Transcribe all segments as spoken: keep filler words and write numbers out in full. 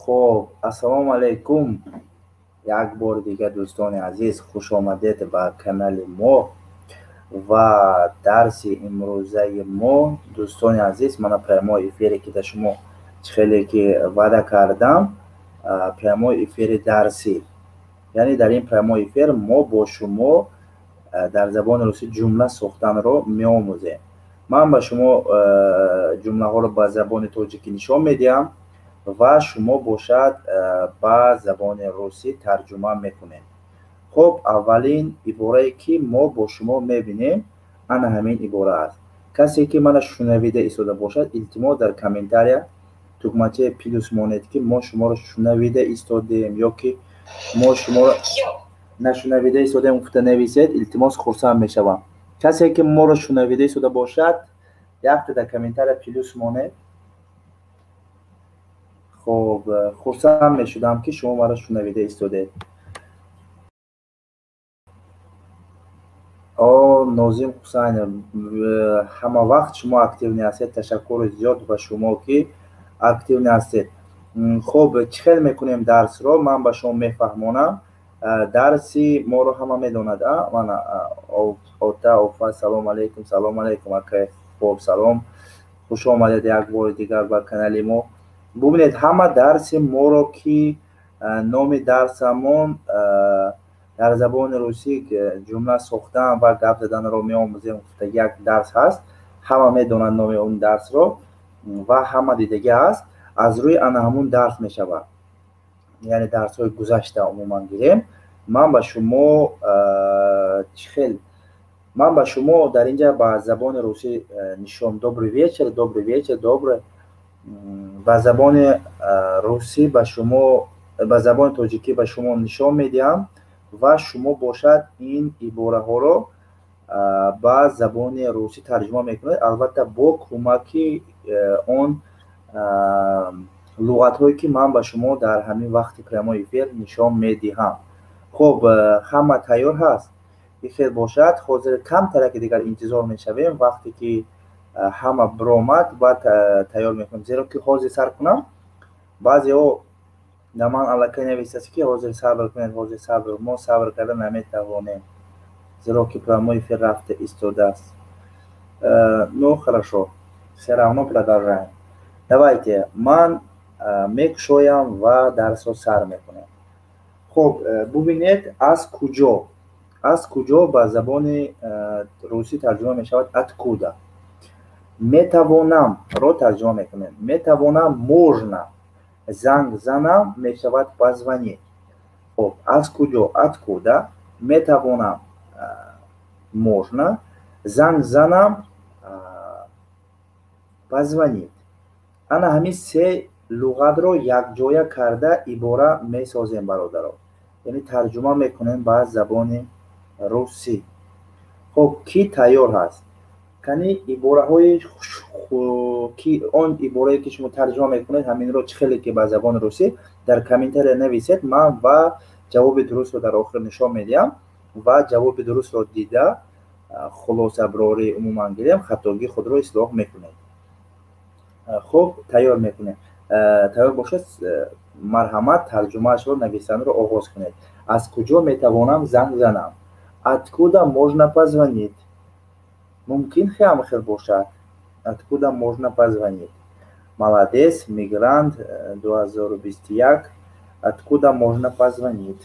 خب السلام علیکم. یک بار دیگه دوستان عزیز خوش آمدید به کانال ما و درس امروزه ما. دوستان عزیز من پیام افیری که شما خیلی که وعده کردم، پیام افیر درسی، یعنی در این پیام افیر ما با شما در زبان روسی جمله ساختن رو میآموزیم. من به شما جمله ها رو به زبان تاجیکی نشان میدم و شما باشد به زبان روسی ترجمه میکنید. خب اولین عباره که ما با شما میبینیم انا همین عباره است. کسی که من شنویده ایستاده باشد التماس در کامنتاریا تکمچه پلوس مانید که ما شما رو شنویده ایستادیم یا که ما شما رو نشنویده ایستادیم گفته نویسید. التماس خرسند میشوم. کسی که ما رو شنویده ایستاده باشد یک تا در کامنتاریا پلوس مانید. خب خرسند میشدم که شما مرا شنویده ایستاده. آه نازیم حسین، همه وقت شما اکتیو هستید. تشکر زیاد به شما که اکتیو هستید. خب چخیل میکنیم درس رو من به شما میفهمونم. درسی ما رو همه میدوند. من اوتا اوفا سلام علیکم. سلام علیکم اکای. خب سلام، خوش آمدید یک بار دیگر به کانال ما. ببینید همه درس ما رو که نام درسمون در زبان روسی جمله ساختن و گپ زدن رو میآموزیم. یک درس هست، همه میدونن نام اون درس رو و همه دیگه هست. از روی آن همون درس میشود، یعنی درس های گذشته عموما گیریم. من به شما چخیل من به شما در اینجا با زبان روسی نشان добрый вечер добрый вечер добрый با زبان روسی به شما به زبان تاجیکی به شما نشان میدم و شما باشد این عباره ها رو به زبان روسی ترجمه میکنید، البته با کمک اون لغت هایی که من به شما در همین وقت پیام افیر نشان میدهم. خب همه تیار هست؟ بخیر باشد. حاضر کم ترک دیگر انتظار میشویم. وقتی که همه برآمد بعد تیار میکنم، زیرا که حاضر سر کنم بعضی ها در من علاقه نویسته که حاضر صبر کنید حاضر صبر. ما صبر کردن نمیتوانیم زیرا که پیام افیر رفته ایستاده است. ну хорошо, все равно продолжаем. давайте من میکشویم و درس رو سر میکنم. خب ببینید از کجا از کجا به زبان روسی ترجمه می شود. откуда. میتوانم رو ترجمه میکنیم. میتوانم можно زنگ زنم می شود позвонить. خب از کجا откуда. میتوانم можно زنگ زنم позвонить. انا همین سه لغت رو یک جای کرده عباره می سازیم برادران، یعنی ترجمه میکنیم به زبان روسی. خب کی تیار هست؟ کنی عباره های کی اون عباره که شما ترجمه میکنید همین رو خیلی که به زبان روسی در کامنتار نویسید. من و جواب درست رو در آخر نشان میدم و جواب درست رو دیده خلاصه برای عموما گیریم، خطاگی خود رو اصلاح میکنید. خب تیار میکنید. تیار باشد مرحمت ترجمهش رو نویسنده رو آغاز کنید. از کجا میتوانم زنگ زنم. откуда можно позвонить. ممکن خیام خیر باشد. откуда можно позвонить. молодец мигрант دو هزار و بیست و یک. откуда можно позвонить.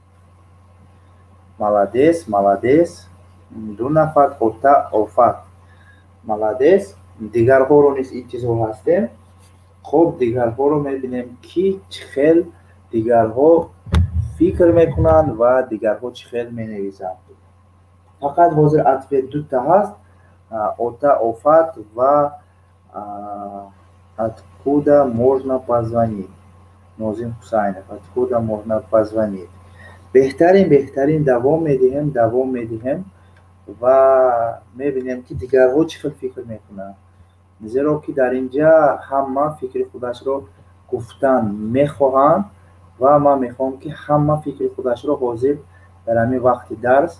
молодец молодец دو نفر اوتا اوفت. молодец دیگرها رو نیز انتظار هستیم. خب دیگرها رو میبینیم که چخیل دیگرها فکر میکنن و دیگرها چخیل مینویسن. فقط حاضر عطف دو تا هست، اوتا اوفت و откуда можно позвонить. نازیم حسین откуда можно позвонить. بهترین بهترین دوام میدیم دوام میدیم و میبینیم که دیگرها چخیل فکر میکنن، زیرا که در اینجا همه فکر خودش رو گفتن میخواهند و ما میخوام که همه فکر خودش رو حاضر در همین وقت درس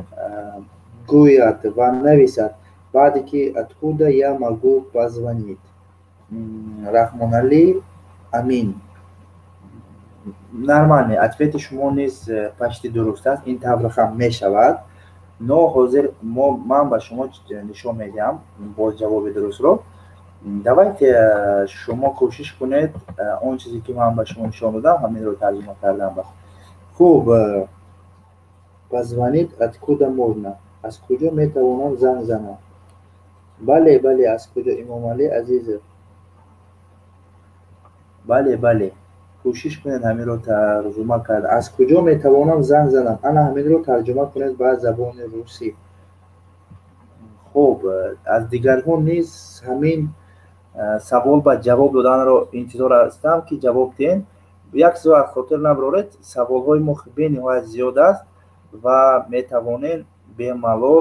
گوید و نویسد. بعدی که откуда я могу позвонить. رحمان علی امین нормально, ответи шумо низ почти дуруст аст. Ин тавр хам мешавад. Но ҳозир мо ман ба шумо нишон медиҳам боз ҷавоби дурустро. давайте шумо кӯшиш кунед он чизе ки ман ба шумо нишон додам ҳаминро тарҷима кардан ба. хуб, позвонит откуда можно? Аз куҷо метавонам занг занам? бале бале, аз куҷо Имомалӣ азизов? бале бале, кӯшиш кунед ҳаминро тарҷума кард. аз куҷо метавонам занг занам? ана ҳаминро тарҷума кунед ба забони русӣ. хуб, аз дигарҳо низ ҳамин савол ба ҷавоб доданро интизор ҳастам ки ҷавоб диҳед. як соат хотир набароред, саволҳои мо бениҳоят зиёд аст ва метавонед бемалол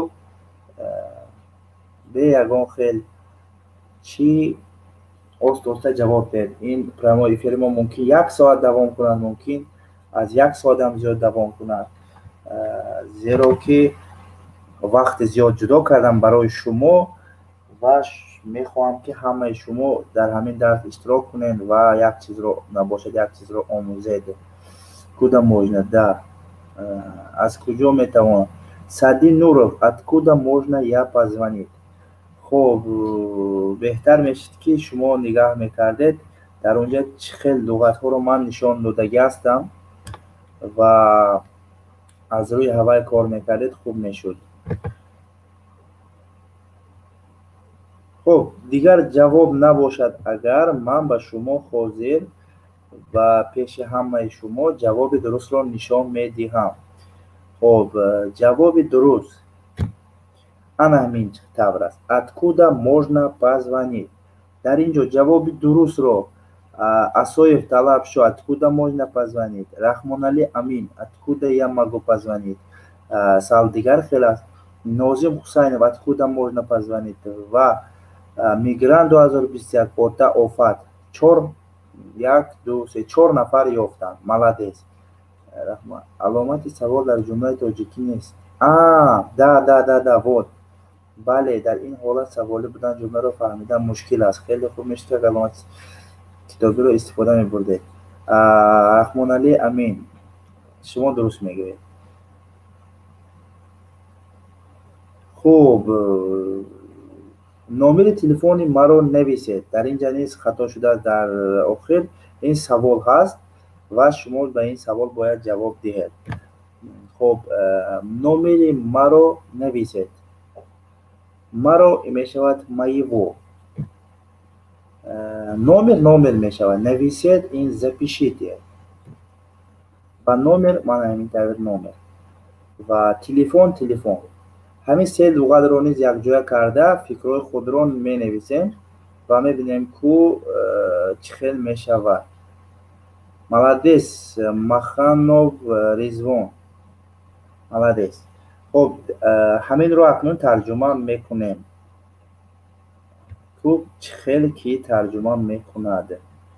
бе ягон хел чӣ оста оста ҷавоб диҳед. ин прямои эфири мо мумкин як соат давом кунад, мумкин аз як соат ҳам зиёд давом кунад, зеро ки вақти зиёд ҷудо кардам барои шумо ва мехоҳам ки ҳамаи шумо дар ҳамин дарс иштирок кунед ва як чизро набошад як чизро омӯзед. куда можно? Да. аз куҷо метавонам? Сади Нуров, откуда можно я позвонить? хуб, беҳтар мешуд ки шумо нигаҳ мекардед дар он ҷо чӣ хел луғатҳоро ман нишон додагӣ ҳастам ва аз рӯи ҳавай кор мекардед, хуб мешуд. хуб, дигар ҷавоб набошад агар ман ба шумо ҳозир ва пеши ҳамаи шумо ҷавоби дурустро нишон медиҳам. хуб, ҷавоби дуруст ана ҳамин тавр аст. Откуда можно позвонить? дар ин ҷо ҷавоби дурустро Асоев талаб шо откуда можно позвонить? Рахмоналӣ Амин откуда я могу позвонить? сал дигар хел аст. Нозим Ҳусайнов откуда можно позвонить? ва Мигрант ду ҳазор бисту як Ота Офат чор як ду се чор нафар ёфтанд. Маладес. аломати савол дар ҷумлаи тоҷикӣ нест. а да да да да вот. бале, дар ин ҳолат саволӣ будан ҷумларо фаҳмидан мушкил аст. хеле хуб мешуд як аломати китобиро истифода мебурдед. Рахмоналӣ Амин, шумо дуруст мегӯед. хуб, номери телефони маро нависед. дар ин ҷа низ хато шудааст. дар охир ин савол ҳаст ва шумо ба ин савол бояд ҷавоб диҳед. хуб, номери маро нависед. маро мешавад моего. номер номер мешавад. нависед ин запишите. ва номер ман ҳамин тавр номер. ва телефон телефон. ҳамин се луғатро низ якҷоя карда фикрҳои худро менависем ва мебинем ку чӣ хел мешавад. Маладес, Маханов Ризвон. Маладес. хуб, ҳаминро акнун тарҷума мекунем. ку чӣ хел ки тарҷума мекунад.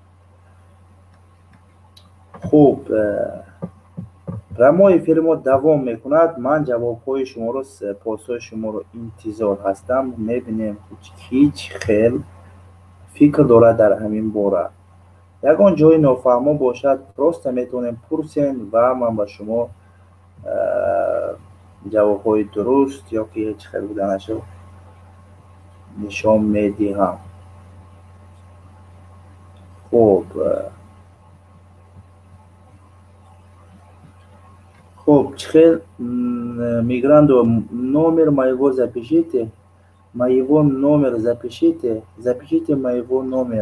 хуб, рамои эфири мо давом мекунад. ман ҷавобҳои шуморо, посуҳои шуморо интизор ҳастам. мебинем ки чӣ хел фикр дорад дар ҳамин бора. ягон ҷои нофаҳмо бошад, просто метавонем пурсен ва ман ба шумо ҷавобҳои дуруст ё ки ҳеҷ хел буданашо нишон медиҳам. хуб, хуб, чӣ хел мигрант номер моего запишите. моего номер запишите. запишите моего номер.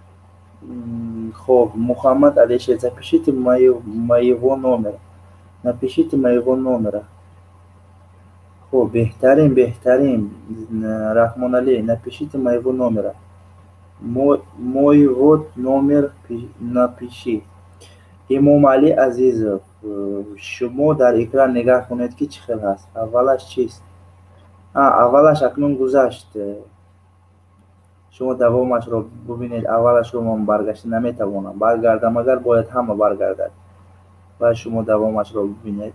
хуб, Мухаммад Алишер, запишите моего номер. напишите моего номера. хуб, беҳтарин беҳтарин. Рахмоналӣ, напишите моего номера. мой вот номер напиши. Имомалӣ Азизов, шумо дар экран нигаҳ кунед ки чӣ хел ҳаст. аввалаш чист? а аввалаш акнун гузашт. шумо давомашро бубинед. аввалашро ман баргашта наметавонам. баргардам агар бояд ҳама баргардад ва шумо давомашро бубинед.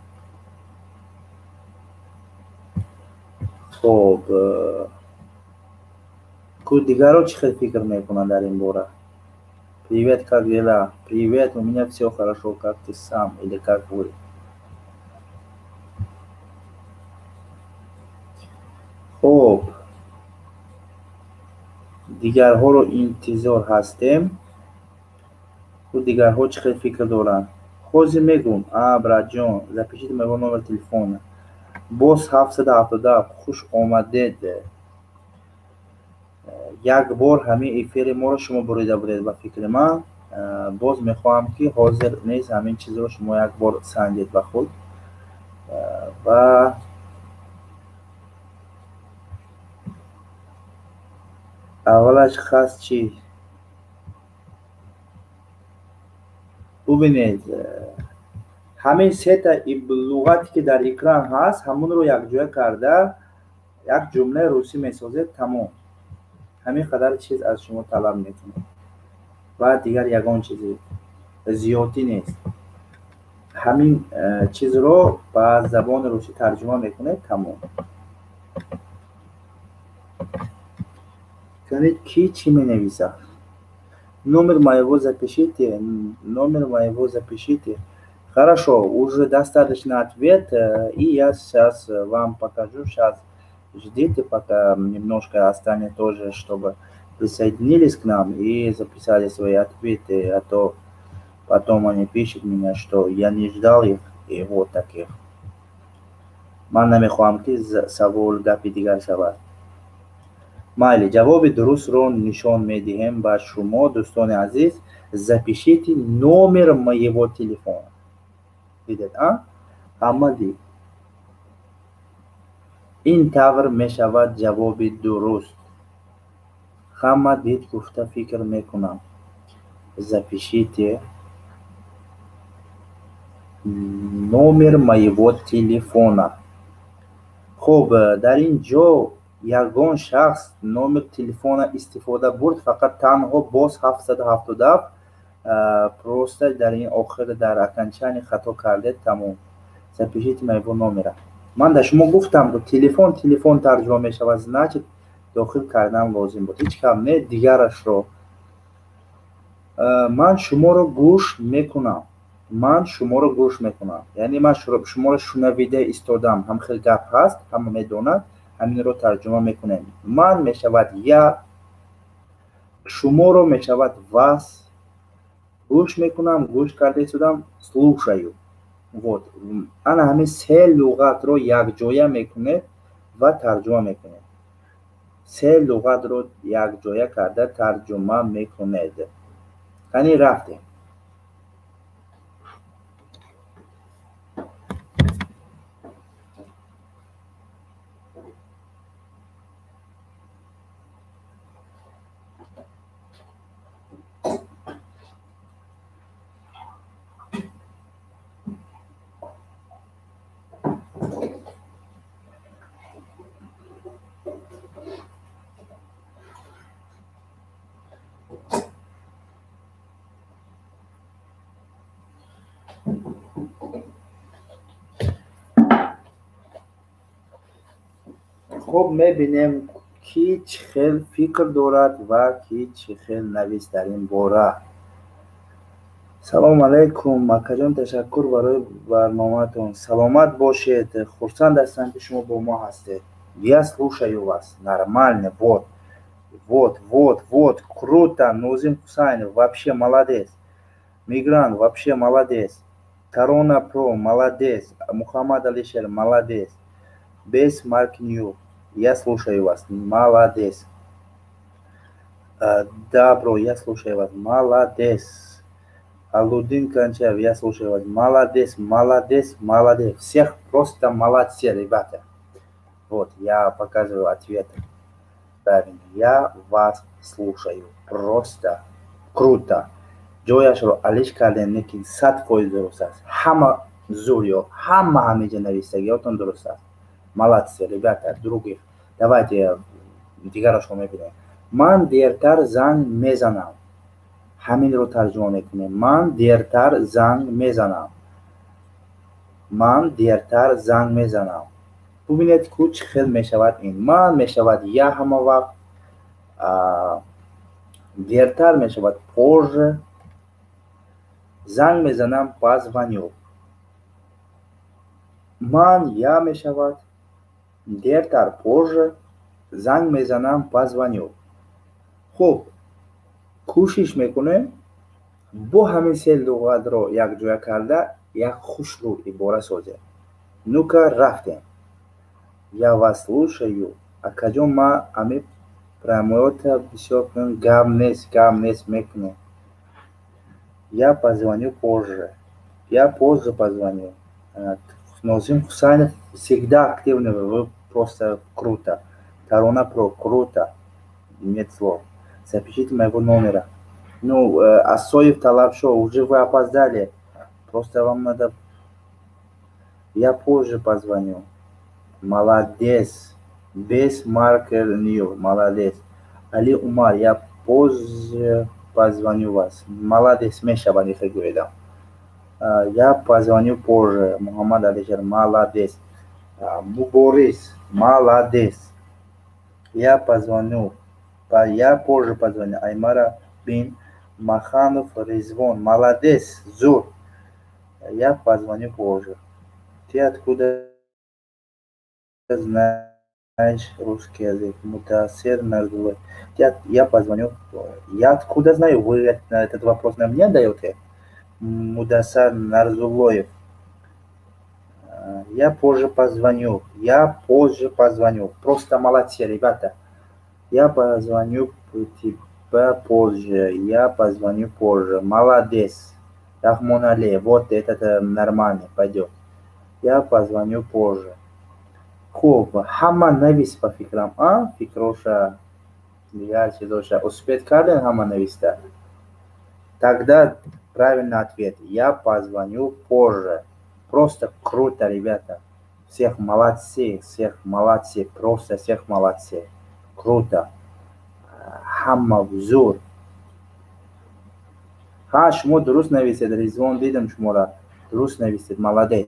хуб, ку дигарро чӣ хел фикр мекунанд дар ин бора? Привет, как дела? Привет, у меня все хорошо, как ты сам или как вы? خب دیگرها رو انتظار هستیم و دیگرها چقدر فکر دارن خوزی میگم ابرا جان запишите моего номер телефона боз ҳафтсад و ҳафтод و هفت хуш омадед як бор ҳамин эфири моро шумо бурида будед ба фикри ман боз мехоҳам ки ҳозир нест ҳамин чизро шумо як бор сандед ба худ ва аввалаш хаст чӣ бубинед ҳамин сета луғате ки дар экран ҳаст ҳамонро якҷоя карда як ҷумлаи русӣ месозед тамом ҳамин қадар чиз аз шумо талаб мекунад ва дигар ягон чизи зиёдӣ нест ҳамин чизро ба забони русӣ тарҷума мекунед тамом канед ки чӣ менависад номер моего запишите номер моего запишите хорошо уже достаточно ответ и я сейчас вам покажу сейчас ждите пока немножко останет тоже чтобы присоединились к нам и записали свои ответы а то потом они пишут меня что я не ждал их и вот таких ман намехоҳам ки савол гапи дигар шавад майли ҷавоби дурустро нишон медиҳем ба шумо дӯстони азиз запишите номер моего телефона дидед а ҳама дид ин тавр мешавад ҷавоби дуруст ҳама дид гуфта фикр мекунам запишите номер моего телефона хуб дар ин ҷо ягон шахс номер телефона истифода бурд фақат танҳо боз ҳафтсад و ҳафтод و هفت просто дар ин охир дар окончанӣ хато кардед тамом запишите моего номера ман да шумо гуфтам телефон телефон тарҷума мешавад значит дохил кардан лозим буд ҳеҷ кам не дигарашро ман шуморо гӯш мекунам ман шуморо гӯш мекунам яъне ман шуморо шунавида истодам ҳам хел гап ҳаст ҳама медонад ҳаминро тарҷума мекунем ман мешавад я шуморо мешавад вас гӯш мекунам гӯш карда истодам слушаю вот ана ҳамин се луғатро якҷоя мекунед ва тарҷума мекунед се луғатро якҷоя карда тарҷума мекунед ҳани рафтем خب میبینیم کی چه خیل فکر دارد و کی چه خیل نویس در این باره سلام علیکم مکاجان تشکر برای برنامه‌تون سلامت باشید خرسند هستم که شما با ما هستید я слушаю вас нормально вот вот вот вот круто Нозим Хусайнов вообще молодец Мигрант вообще молодец Корона Про молодец Мухаммад Алишер молодец Бес Марк Нью Я слушаю вас. Молодец. Да, бро, я слушаю вас. Молодец. Алудин Канчаев, я слушаю вас. Молодец, молодец, молодец. Всех просто молодцы, ребята. Вот, я показываю ответы. Правильно. Я вас слушаю. Просто круто. Джояшро Алиш Карденники сад фоиз дуруст аст. Ҳама зурё, ҳама ҳамиҷа навистагиётон дуруст аст. Молодцы, ребята, других. Давайте дигарашро мебинем. Ман дертар занг мезанам. Ҳаминро тарҷума мекунем. Ман дертар занг мезанам. Ман дертар занг мезанам. бубинед ку чӣ хел мешавад ин. Ман мешавад я ҳама вақт дертар мешавад позже. Занг мезанам, позвоню. Ман я мешавад дертар позже. Занг мезанам, позвоню. Хуб, кӯшиш мекунем бо ҳамин се луғатро якҷоя карда як хушрӯ ибора созем. Ну-ка рафтем. Я вас слушаю. Акаҷон ма ами промоёта бисёр кунем гап нест, гап нест мекунем. Я позвоню позже. Я позже позвоню. Нозим Хусайнов всегда активный, вы просто круто. Тарона Про, круто. Нет слов. Запишите моего номера. Ну, э, Асоев Талапшо, уже вы опоздали. Просто вам надо... Я позже позвоню. Молодец. Без маркер нью. Молодец. Али Умар, я позже позвоню вас. Молодец. Меша не фигурида. Я позвоню позже. Мухаммад Алишер, молодец. Борис, молодец. Я позвоню. Я позже позвоню. Аймара Бин Маханов Резвон. Молодец. Зур. Я позвоню позже. Ты откуда знаешь русский язык? Мутасир Нарзулой. Я позвоню. Я откуда знаю? Вы этот вопрос на мне даете? Мудасар Нарзулоев. Я позже позвоню. Я позже позвоню. Просто молодцы, ребята. Я позвоню тебя позже. Я позвоню позже. Молодец. Рахмон Али. Вот это нормально. Пойдет. Я позвоню позже. Хуб. Хама навис по фикрам. А? Фикроша. Ярче доша. Успеть карден хама нависта. Тогда правильный ответ. Я позвоню позже. Просто круто, ребята. Всех молодцы. Всех молодцы. Просто всех молодцы. Круто. Хамма взур. Ха, шумо дуруст нависед. Ризвон дидам шумора. Дуруст нависед. Молодец.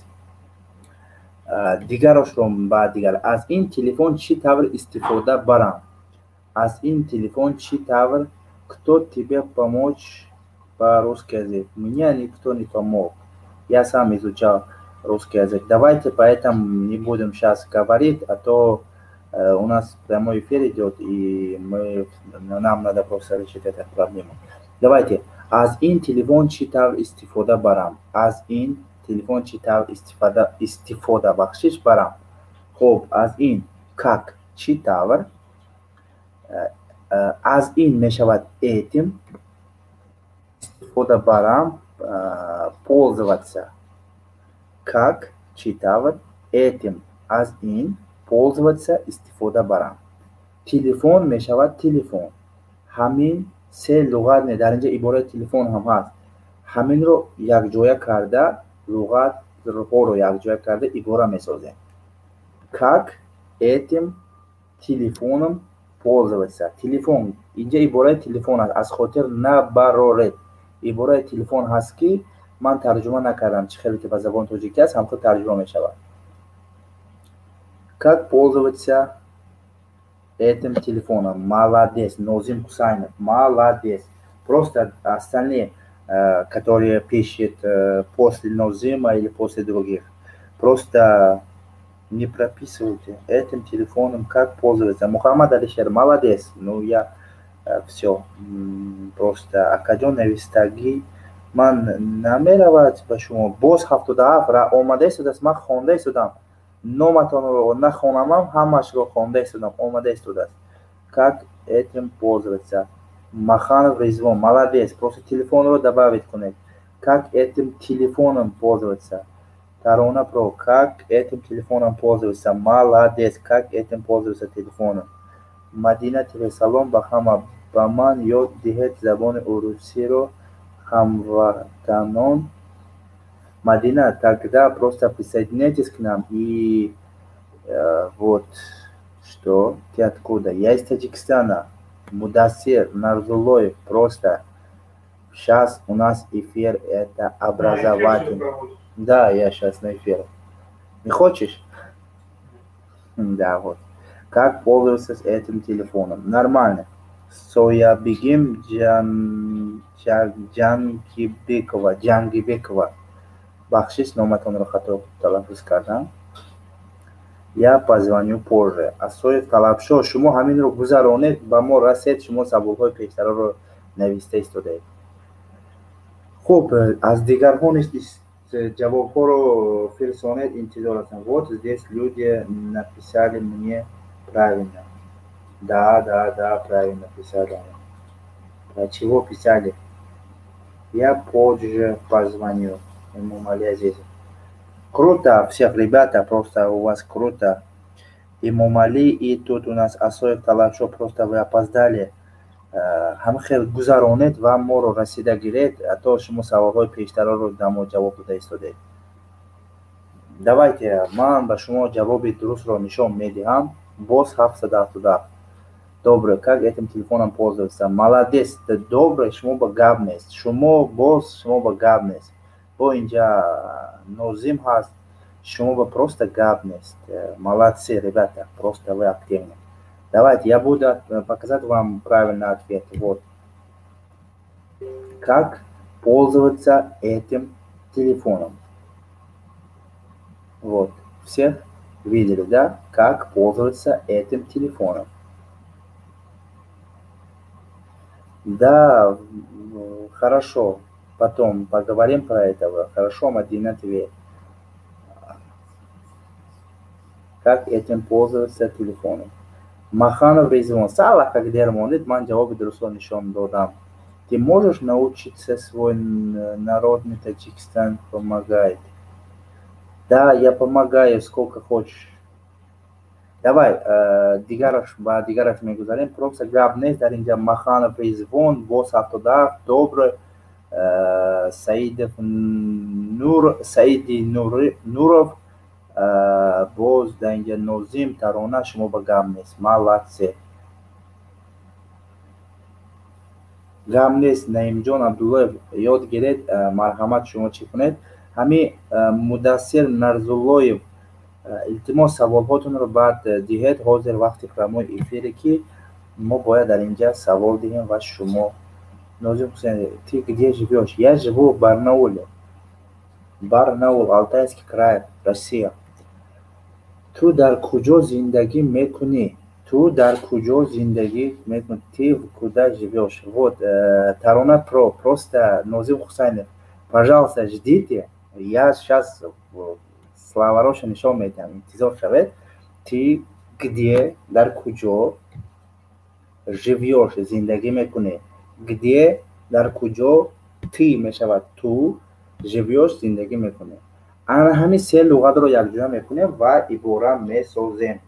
Дигарошро ба дигар. Аз ин телефон чӣ тавр истифода барам? Аз ин телефон чӣ тавр? Кто тебе помочь по русский язык? Мне никто не помог. Я сам изучал русский язык. Давайте поэтому не будем сейчас говорить, а то э, у нас прямой эфир идет, и мы, нам надо просто решить эту проблему. Давайте. Аз ин телефон чӣ тавр истифода барам? Аз ин телефон чӣ тавр истифода, истифода бахшиш барам? Хуб, аз ин как чӣ тавр? Аз ин мешавад этим. Истифода барам, пользоваться. Как чӣ тавр? Этим. Аз ин пользоваться истифода барам. Телефон мешавад телефон. Ҳамин се луғат не дар инҷа ибораи телефон ҳам ҳаст. Ҳаминро якҷоя карда луғатҳоро якҷоя карда ибора месозем. Как этим телефоном пользоваться. Телефон. Инҷа ибораи телефон аст. Аз хотир набароред. ибораи телефон ҳаст ки ман тарҷума накардам. Чӣ хеле ки ба забони тоҷикӣ аст, ҳамхуд тарҷума мешавад. Как пользоваться этим телефоном? Молодец. Нозим Хусайнов. Молодец. Просто остальные, которые пишут после Нозима или после других, просто не прописывайте этим телефоном, как пользоваться. Мухаммад Алишер, молодец. Ну, я все. Просто акадён навистаги. Ман намеравад ба шумо боз ҳафтода ҳафт ра омада истодааст. Ман хонда истодам. Номатонро нахонамам, ҳамашро хонда истодам. Омада истодааст. Как этим пользоваться? Маханов Резвон, молодец. Просто телефонро добавить кунед. Как этим телефоном пользоваться? Тарона Про, как этим телефоном пользоваться? Молодец. Как этим пользоваться телефоном? Мадина Телесалон ба ҳама ба ман ёд диҳед забони урусиро ҳамватанон. Мадина, тогда просто присоединяйтесь к нам и э, вот что. Ты откуда? Я из Таджикистана. Мудасир Нарзулоев. Просто сейчас у нас эфир, это образовательный. Да, я сейчас на эфире. Не хочешь? Да, вот. Как пользоваться этим телефоном? Нормально. Soyabigim Jan Jangibekova Jangibekova. Бахшиш номатонро хато талаффуз кардам. Я позвоню позже. Асоев Талабшо, шумо ҳаминро гузаронед, ба мо расед, шумо саволҳои пештароро нависта истодаед. Хуб, аз дигарҳо низ ҷавобҳоро фирсонед, интизор ҳастам. Вот здесь люди написали мне правильно. Да, да, да, правильно писали. Про чего писали? Я позже позвоню. Эмомали Азизов. Круто всех, ребята, просто у вас круто. Эмомали и тут у нас Асоев Талабшо, просто вы опоздали. Ҳама хел гузаронед ва моро расида гиред, а то шумо саволҳои пештароро дамо ҷавоб дода истодед. Давайте ман ба шумо ҷавоби дурустро нишон медиҳам. Боз ҳафтсад ҳафтод ҳафт. Добре, как этим телефоном пользоваться? Молодец, добре, шумо ба гап нест. Шумо боз, шумо ба гап нест. Бо инҷа Нозим ҳаст, шумо ба просто гап нест. Молодцы, ребята, просто вы активны. Давайте, я буду показать вам правильный ответ. Вот. Как пользоваться этим телефоном? Вот. Всех видели, да? Как пользоваться этим телефоном? Да, хорошо. Потом поговорим про это. Хорошо, Мадина ответ. Как этим пользоваться телефоном? Маханов Резвон. Сала, как дермонит, ман ҷавоби дурустро нишон додам. Ты можешь научиться свой народный Таджикистан помогает? Да, я помогаю, сколько хочешь. Давай, э, дигараш, ба дигараш мегузарем. Просто гап нест дар инҷа Маханов Резвон, боз ҳафтод ҳафт, добре. Э, Саидов Нур, Саиди Нур, Нуров, э, боз дар инҷа Нозим, Тарона, шумо ба гап нест. Молодце. Гап нест, Наимҷон Абдуллоев ёд гиред, э, марҳамат шумо чӣ кунед? Ҳами э, Мудассир Нарзуллоев, илтимос саволҳотонро баъд диҳед. Ҳозир вақти промои эфире ки мо бояд дар инҷа савол диҳем ва шумо. Нозим Ҳусейн, ты где живёшь? Я живу в Барнауле. Барнаул, Алтайский край, Россия. Ту дар куҷо зиндагӣ мекунӣ? Ту дар куҷо зиндагӣ мекунӣ? Ты куда живёшь? Вот, э, Тарона Про, просто Нозим Ҳусейнов, пожалуйста, ждите. Я сейчас словароша нишон медиҳам, интизор шавед. Ты где, дар куҷо живёшь, зиндагӣ мекунӣ? Где, дар куҷо ты мешавад, ту живёшь, зиндагӣ мекунӣ. Ана ҳамин се луғатро якҷоя мекунем ва ибора месозем.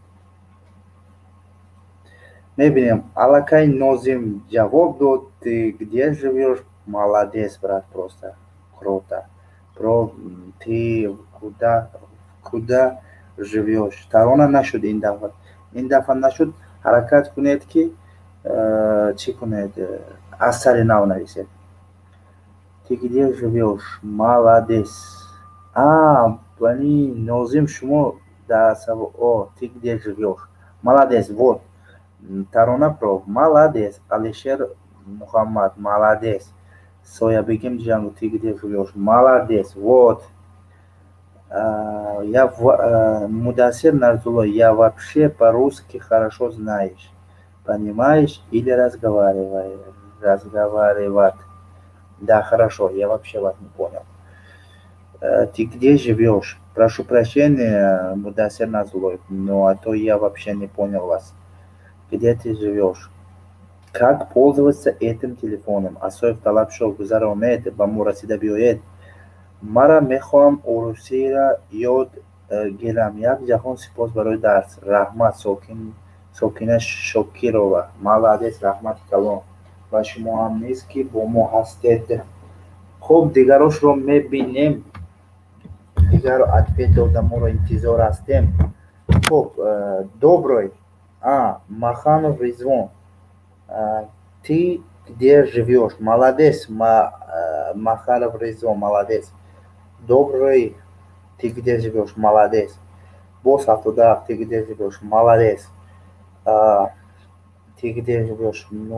Мебинем, аллакай Нозим ҷавоб дод. Ты где живёшь? Молодец, брат, просто круто. Про ты куда, куда живёшь? Тарона нашуд ин дафъа. Ин дафъа нашуд, ҳаракат кунед ки чӣ кунед? Асари нав нависед. Ты где живёшь? Молодец. А, блин, Нозим, шумо да савол. О, ты где живёшь? Молодец, вот. Тарона Про, молодец. Алишер Мухаммад, молодец. Соябигим Джангу, ты где живёшь? Молодец, вот. А, я в, а, Мудассир Нарзулло, я вообще по-русски хорошо знаешь. Понимаешь или разговариваешь? Разговаривать. Да, хорошо, я вообще вас не понял. А, ты где живёшь? Прошу прощения, Мудассир Нарзулло, но а то я вообще не понял вас. Где ты живёшь? Как пользоваться этим телефоном? Асоев Талабшо гузаронед, ба мо расида биёед. Мара мехоҳам урусиро ёд гирам. Як ҷаҳон сипос барои дарс. Раҳмат. Сокин Сокина Шокирова. Молодец, раҳмати калон. Ва шумо ҳам нест ки бо мо ҳастед. Хуб, дигарошро мебинем. Дигаро ответ дода моро интизор ҳастем. Хуб, добрый. А, Маханов Резвон. Ты где живёшь? Молодец, Маханов Резвон, молодец. Добрый. Ты где живёшь? Молодец. Босс автодар, ты где живёшь? Молодец. Ты тигидер живёшь.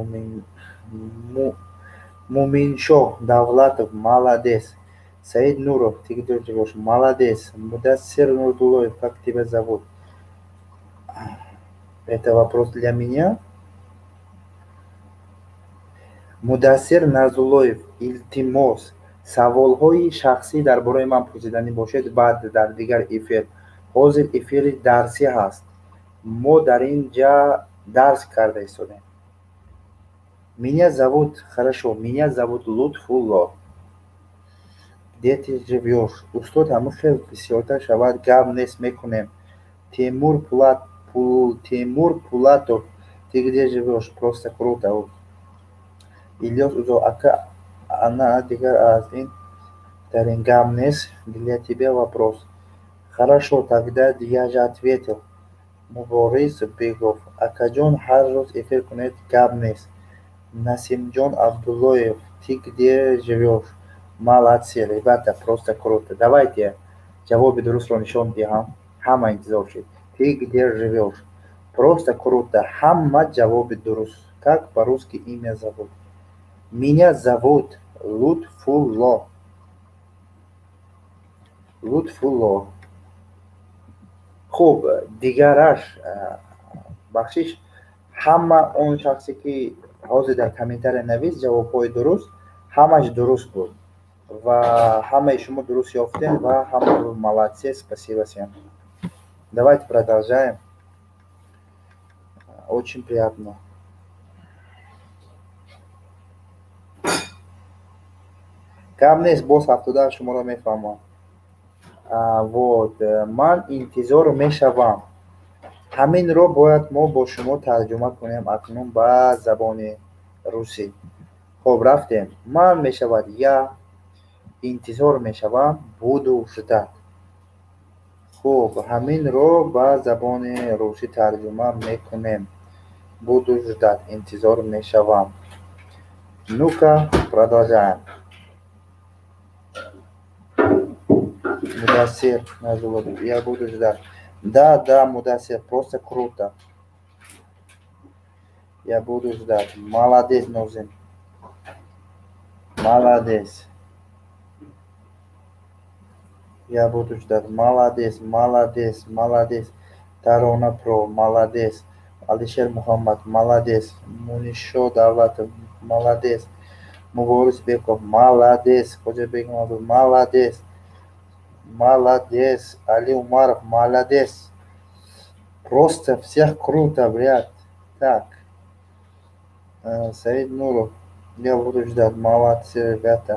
Муминшоҳ Давлатов, молодец. Саид Нуров, ты где живешь? Молодец. Мудассир Нурдулоев, как тебя зовут? Это вопрос для меня. Мудассир Назулоев, илтимос. Саволҳои шахсӣ дар бораи ман пурсидани бошед баъд дар дигар эфир. Ҳозир эфири дарсӣ ҳаст. Мо дар ин ҷа дарс карда истодем. Меня зовут, хорошо, меня зовут Лутфулло. Где ты живешь? Устод ҳамин хел бисёртар шавад, гап нест мекунем. Тимур Пулат, Пул, Тимур Пулатов, ты где живешь? Просто круто. Ильёс Узо, ака, она дигар аз ин дар ин гап нест. Для тебя вопрос. Хорошо, тогда я же ответил. Муборис Бегов, акаҷон ҳар рӯз эфир кунед, гап нест. Насимҷон Абдуллоев, ты где живешь? Молодцы, ребята, просто круто. Давайте ҷавоби дурустро нишон диҳам. Ҳама интизор шед. Ты где живешь? Просто круто. Ҳама ҷавоби дуруст. Как по-русски имя зовут? Меня зовут Лутфулло. Лутфулло. Хуб, дигараш бахшиш ҳама он шахсе ки ҳозир дар комментария навист ҷавобҳои дуруст, ҳамаш дуруст буд ва ҳамаи шумо дуруст ёфтем ва ҳама молодцы, спасибо всем. Давайте продолжаем. Очень приятно. Гап нест, боз ҳафтодаҳ шуморо мефаҳмам. Вот, ман интизор мешавам. Ҳаминро бояд мо бо шумо тарҷума кунем акнун ба забони русӣ. Хоб, рафтем. Ман мешавад я интизор мешавам, буду ждать. Хуб, ҳаминро ба забони русӣ тарҷума мекунем. Буду ждать, интизор мешавам. Ну-ка, продолжаем. Мудассир Назулов, я буду ждать. Да, да, Мудассир, просто круто. Я буду ждать. Молодец, Нозим. Молодец. Я буду ждать. Молодец, молодец, молодец. Тарона Про, молодец. Алишер Мухаммад, молодец. Мунишо Давлатов, молодец. Муборис Беков, молодец. Ходжабек Мамадов, молодец. Молодец. Али Умаров, молодец. Просто всех круто, блядь. Так. Саид Нуров, я буду ждать. Молодцы, ребята.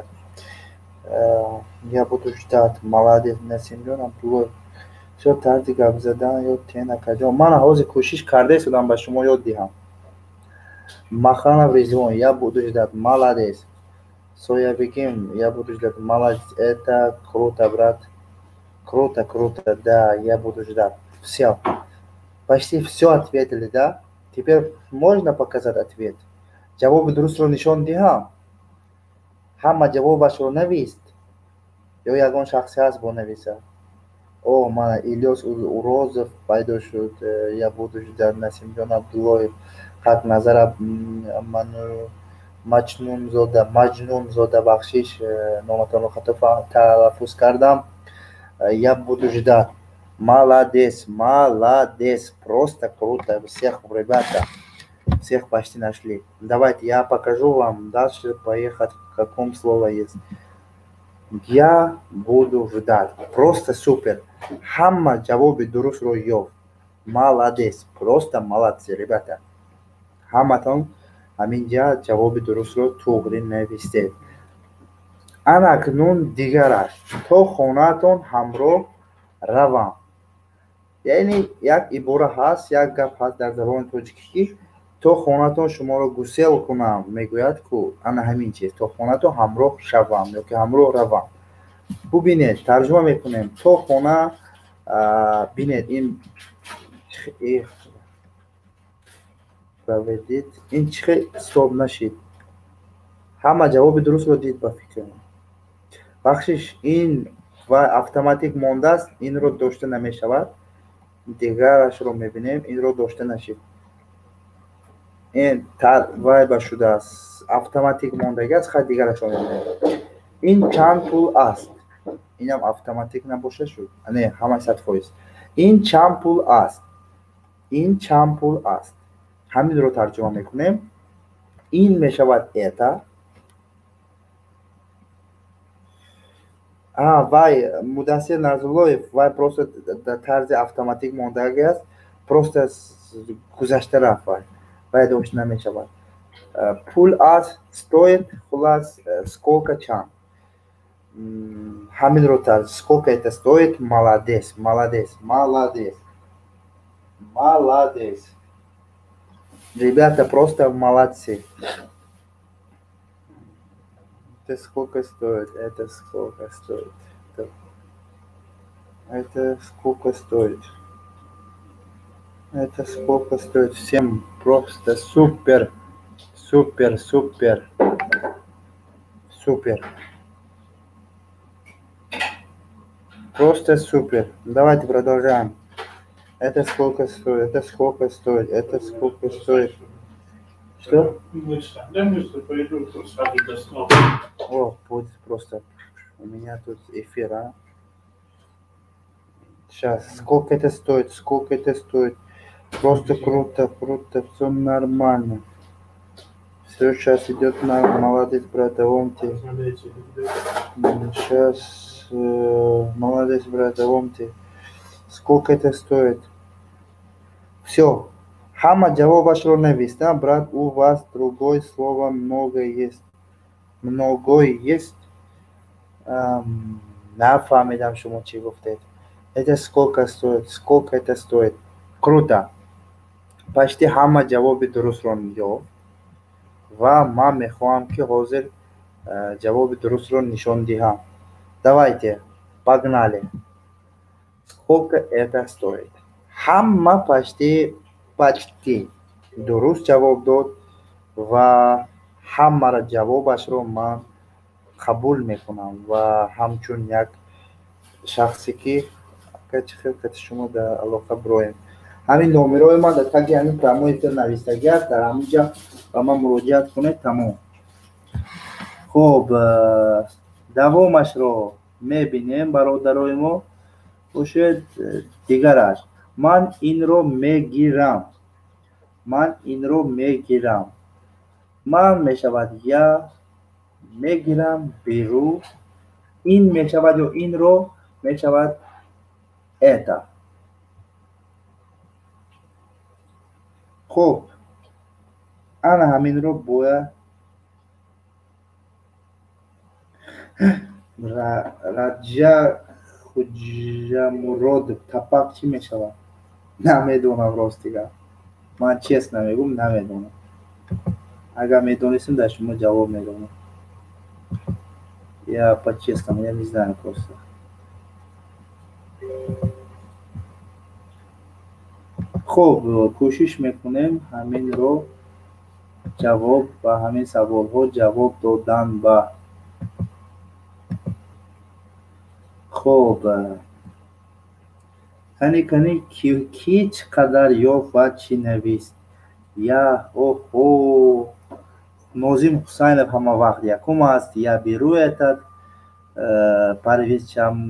Я буду ждать. Молодец. Насимҷон Абдуллоев. Всё тарзи гап задан ёд тена каҷон. Ман ҳозир кӯшиш карда истодам ба шумо ёд диҳам. Маханов Ризвон, я буду ждать. Молодец. Соябегим, я буду ждать. Молодец. Это круто, брат. Круто, круто. Да, я буду ждать. Всё. Почти всё ответили, да? Теперь можно показать ответ? Ҷавоби дурустро нишон диҳам. Ҳама ҷавобашро навист. Ё ягон шахсе ҳаст бо нависа. О, мана Ильёс Урозов пайдо шуд. Я буду ждать. Насимҷон Абдуллоев. Хак назара Маҷнунзода, Маҷнунзода бахшиш, номатонро хато талаффуз кардам. Я буду ждать. Молодец, молодец. Просто круто. Всех, ребята. Всех почти нашли. Давайте я покажу вам дальше поехать, в каком слово есть. Я буду ждать. Просто супер. Ҳама ҷавоби дурустро ёфт. Молодец. Просто молодцы, ребята. Ҳаматон ҳаминҷа ҷавоби дурустро туғри навистед. Ана акнун дигараш. То хонаатон ҳамроҳ равам. яъне як ибора ҳаст, як гап ҳаст дар забони тоҷикӣ. То хонаатон шуморо гусел кунам, мегӯяд ку ана ҳамин чиз. То хонаатон ҳамроҳ шавам ёки ҳамроҳ равам. Бубинед, тарҷума мекунем. То хона, бинед ин проведид. Ин чихе стоп нашид. Ҳама ҷавоби дурустро дид ба фикрам. Бахшиш ин ва автоматик мондааст, инро дошта намешавад. Дигарашро мебинем, инро дошта нашид. این تر وای با شده است автоматик мондагӣ аст хат дигарашон мебинем ин чанд пул аст инам автоматик набоша шуд не ҳамаи сад фоиз ин чанд пул аст ин чанд пул аст ҳаминро тарҷума мекунем ин мешавад это а вай Мудассир Назруллоев вай просто тарзи автоматик мондагӣ аст просто гузашта рафт вай вай дошт намешавад пул аст стоит хулас сколько чанд ҳаминро тарз сколько это стоит молодец молодец молодец молодец ребята просто молодцы это сколько стоит это сколько стоит это, это сколько стоит это сколько стоит всем просто супер супер супер супер просто супер давайте продолжаем это сколько стоит это сколько стоит это сколько стоит что о будет просто у меня тут эфир а сейчас сколько это стоит сколько это стоит просто круто круто все нормально все сейчас идет на молодец брат давайте сейчас э, молодец брат давайте сколько это стоит все ҳама ҷавобашро нависта брат у вас другое слово много есть много есть нафаҳмидам шумо чӣ гуфтед это сколько стоит сколько это стоит круто почти ҳама ҷавоби дурустро ёфт ва ман мехоҳам ки ҳозир ҷавоби дурустро нишон диҳам давайте погнали сколько это стоит ҳама почти почти дуруст ҷавоб дод ва ҳамара ҷавобашро ман қабул мекунам ва ҳамчун як шахсе ки чӣ хелкати шумо дар алоқа бироем ҳамин номерои ман дар таги ҳамин тамоми эфир навистагӣ аст дар ҳаминҷа ба ман муроҷиат кунед тамом хуб давомашро мебинем бародарои мо бошед дигараш ман инро мегирам ман инро мегирам ман мешавад я мегирам беру ин мешавад ё инро мешавад это хуб ана ҳаминро бояд раҷа хуҷамуродов тапак чӣ мешавад намедонам ростига ман честно мегӯм намедонам агар медонистам дар шумо ҷавоб медодам я по-честному я не знаю просто хуб кӯшиш мекунем ҳаминро ҷавоб ба ҳамин саволҳо ҷавоб додан ба хуб кани кани ки чӣ қадар ёфт ва чӣ навист я оҳо нозим ҳусайнов ҳама вақт якум аст я беру этот парвиз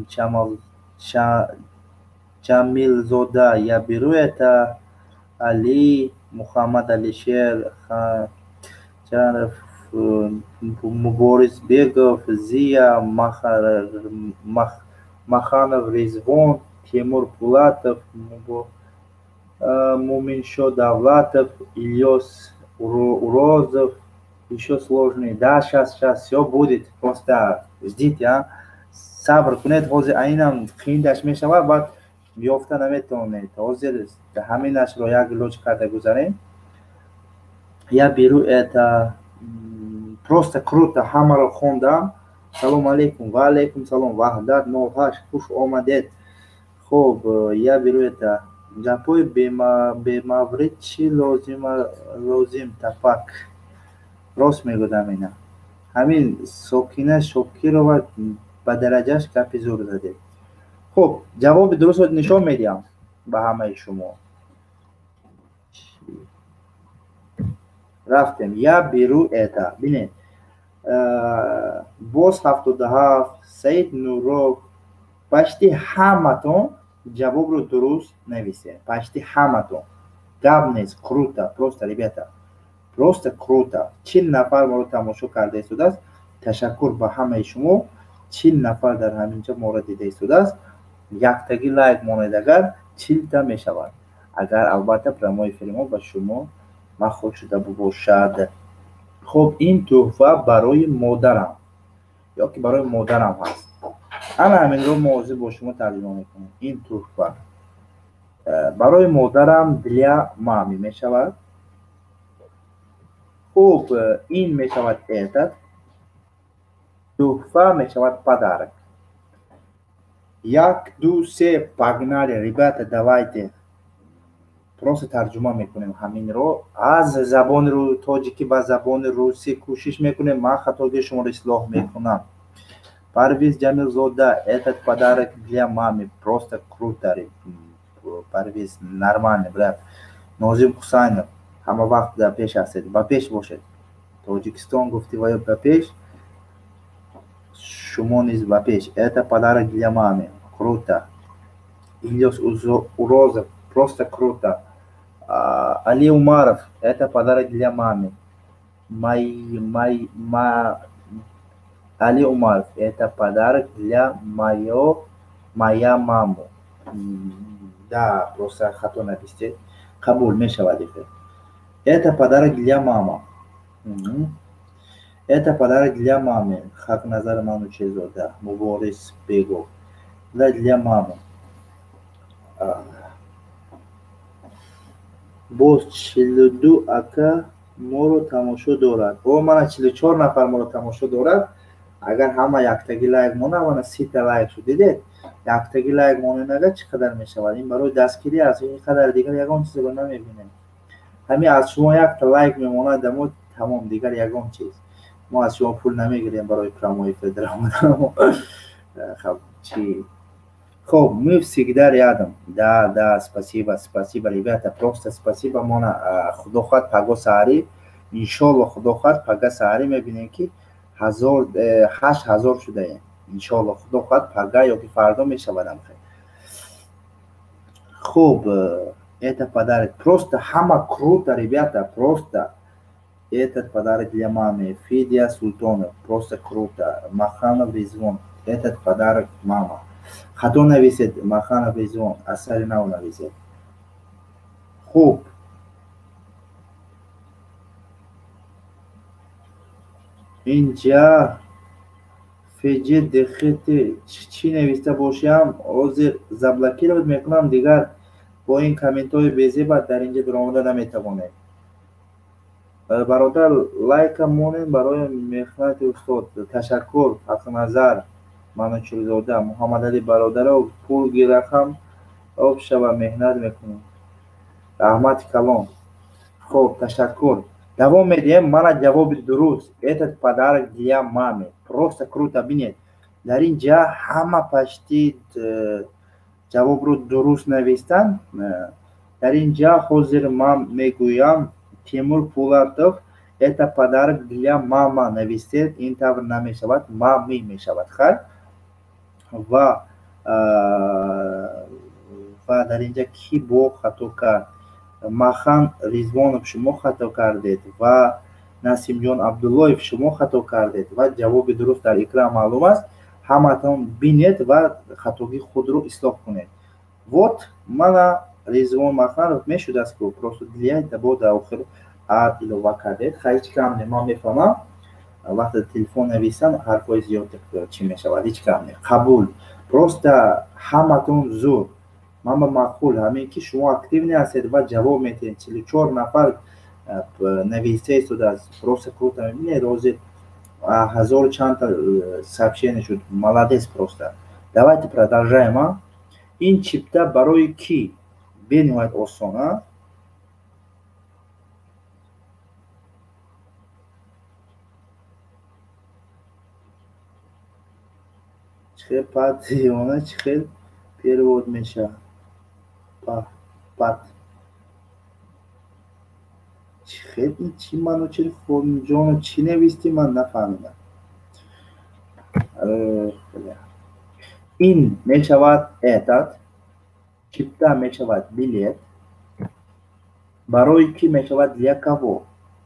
ҷамилзода я беру это али муҳаммад алишер муборизбеков зия маханов Ризвон Тимур Пулатов Муминшо Давлатов Ильёс Урозов еще сложный да сейчас сейчас все будет просто ждите а сабр кунед ҳозир айнам қиндаш мешавад баъд ёфта наметавонед ҳозир ҳаминашро як лоҷ карда гузарем я беру это просто круто ҳамаро хондам салому алейкум ва алейкум салом ваҳдат нол ҳашт хуш омадед хуб я беру это ҷапои бемаврид чӣ лозим тапак рост мегӯдам ина ҳамин сокина шокирова ба дараҷаш гапи зур задед хуб ҷавоби дурустро нишон медиҳам ба ҳамаи шумо рафтем. Я беру это. Бинед. боз ҳафтоду ҳафт, Саид Нуров, почти ҳаматон ҷавобро дуруст нависед. Почти ҳаматон. Гап нест. Круто. Просто, ребята. Просто круто. чил нафар моро тамошо карда истодааст. Ташаккур ба ҳамаи шумо. чил нафар дар ҳаминҷо моро дида истодааст. Яктаги лайк монед агар чилта мешавад. Агар албатта промои филмҳо ба шумо махол шуда бошад. хуб, ин тӯҳфа барои модарам ёки барои модарам ҳаст. ана ҳаминро мо ҳозир бо шумо тарҷима мекунем. Ин тӯҳфа барои модарам для мами мешавад. хуб, ин мешавад этот. тӯҳфа мешавад падарок. як ду се погнали, ребята, давайте. просто тарҷума мекунем ҳаминро аз забони тоҷикӣ ба забони русӣ кӯшиш мекунем. ман хатоги шуморо ислоҳ мекунам. Парвиз Ҷамилзода, этот подарок для мамы. Просто круто. Парвиз, нормально, брат. Нозим Ҳусайнов, ҳама вақт дар пеш ҳастед. Ба пеш бошед. Тоҷикистон гуфтӣ ва ба пеш. Шумо низ ба пеш. Это подарок для мамы. Круто. Ильёс Урозов, просто круто. Али Умаров, это подарок для мамы. Май, май, ма... Али Умаров, это подарок для моё, моя маму. Да, просто хато написите. Кабул мешавад. Это подарок для мамы. Это подарок для мамы. Хакназар Манучезода, Муборис Бегов. Да, для мамы. боз чилу ду ака моро тамошо дорад. О, мана чилу чор нафар моро тамошо дорад. Агар ҳама яктаги лайк монад, мана сита лайк шуд. Дидед? Яктаги лайк монад чӣ қадар мешавад? Ин барои дастгирӣ аст. Ин қадар дигар ягон чизро намебинем. Ҳамин аз шумо якта лайк мемонад, мо тамом, дигар ягон чиз. Мо аз шумо пул намегирем барои промои федерал. Хаб чи Хуб, мы всегда рядом. Да, да, спасибо, спасибо, ребята. Просто спасибо. Мона худо хоҳад паго саҳарӣ, иншоллоҳ худо хоҳад пага саҳарӣ мебинем ки ҳазор ҳашт ҳазор шудаем. Иншоллоҳ худо хоҳад пага ёки фардо мешавадам. Хуб, это подарок. Просто ҳама круто, ребята, просто. Этот подарок для мамы. Фидия Султонов, просто круто. Маханов Ризвон, этот подарок мама. хато нависед. Маханов Ризвон, асари нав нависед. Хуб, инҷа феҷе дихити чӣ нависта бошам, ҳозир заблокировать мекунам. Дигар бо ин комментҳои безебат дар инҷа дуромада наметавонем. бародар, лайка монем барои меҳнати устод. Ташаккур. Ҳақназар Манучурзода, Муҳаммадалӣ бародаров, пул гирахам об шава меҳнат мекунем. Раҳмати калон. Хуб, ташаккур. Давом медиҳем. Мана ҷавоби дуруст. Этот подарок для мамы. Просто круто. Бинед, дар ин ҷа ҳама почти ҷавобро дуруст навистанд. дар ин ҷа ҳозир ман мегӯям, Тимур Пулатов, это подарок для мама навистед. Ин тавр намешавад, мами мешавад. хай ва ва дар ин ҷа ки бо хато кард? Махан Ризвонов, шумо хато кардед. ва Насимҷон Абдуллоев, шумо хато кардед. ва ҷавоби дуруст дар экран маълум аст. ҳаматон бинед ва хатоги худро ислоҳ кунед. Вот мана Ризвон Маханов мешудааст ки просто для дабо дар охир ар илова кардед. Хай ҳеҷ кам не, ман мефаҳмам. вақте телефон нависам ҳарфҳои зиёд чӣ мешавад, ҳеҷ кам не. Қабул. Просто ҳаматон зуд. ман ба маъқул ҳамин ки шумо активни ҳастед ва ҷавоб метиҳед. чилу чор нафар нависта истодааст. Просто круто. мебинед ҳозир ҳазору чанд сообщение шуд. Молодец просто. Давайте продолжаем. а ин чипта барои ки? Бениҳоят осон. а чихел патиёна чихел перевод меша. Пат чихел خیر این چی منو چی خونجانو چی نویستی من نفهمیدم. این میشود этот, чита میشود билет, برای کی میشود для кого.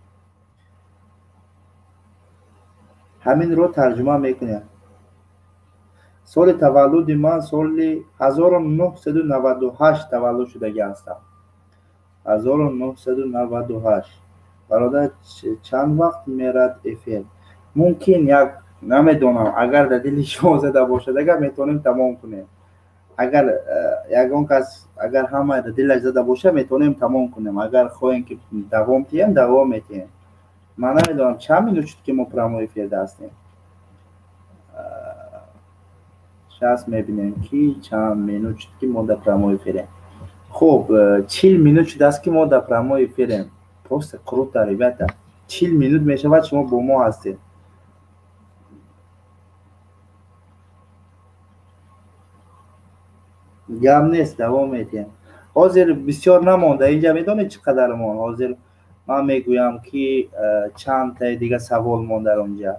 همین رو ترجمه میکنیم. سال تولد من سال هزار و نهصد و نود و هشت تولد شدگی هستم. هزار و نهصد و نود و هشت. برادر چند وقت میرد افیر؟ ممکن یک نمیدونم اگر در دل شما زده باشد اگر میتونیم تمام کنیم. اگر یگان کس اگر همه در دلش زده باشه میتونیم تمام کنیم. اگر خواهیم که دوام تیم دوام میتیم. من نمیدونم چند مینوت شد که ما پرامو افیر هستیم. شخص میبینیم که چند مینوت شد که ما در پرامو افیریم. خب چهل مینوت شده است که ما در پرامو افیریم. پروست کروتا ربیتا. چهل مینوت میشود شما با ما هستید. گم نیست دوام میتیم. حاضر بسیار نمانده اینجا میدونید چقدر مان. حاضر من میگویم که چند تا دیگه سوال مانده اونجا.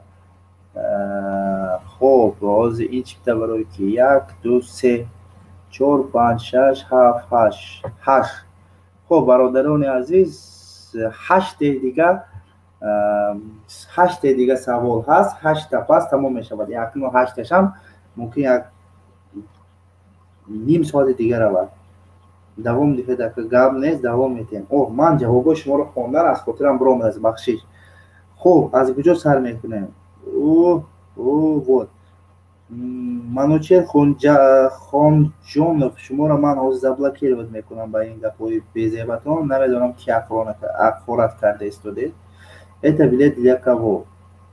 خب حاضر این چیکتا برای که یک دو سه چهار پنج شش هفت هشت هشت. خب برادران عزیز هشت دیگه هشت دیگه سوال هست. هشت تا پس تمام میشود. یک و هشتش هم ممکن یک نیم ساعت دیگه رود. دوام دیگه دکه گپ نیست دوام میتیم. اوه من جواب شما رو خوندن از خاطرم برام از بخشش. خب از کجا سر میکنیم؟ اوه اوه بود منوچهر خونجا خانجانов شما رو من از زبلاکیر بود میکنم با این گپای بی‌ضبطان. نمیدونم کی اخبارات کرده استوده. Это билет для кого?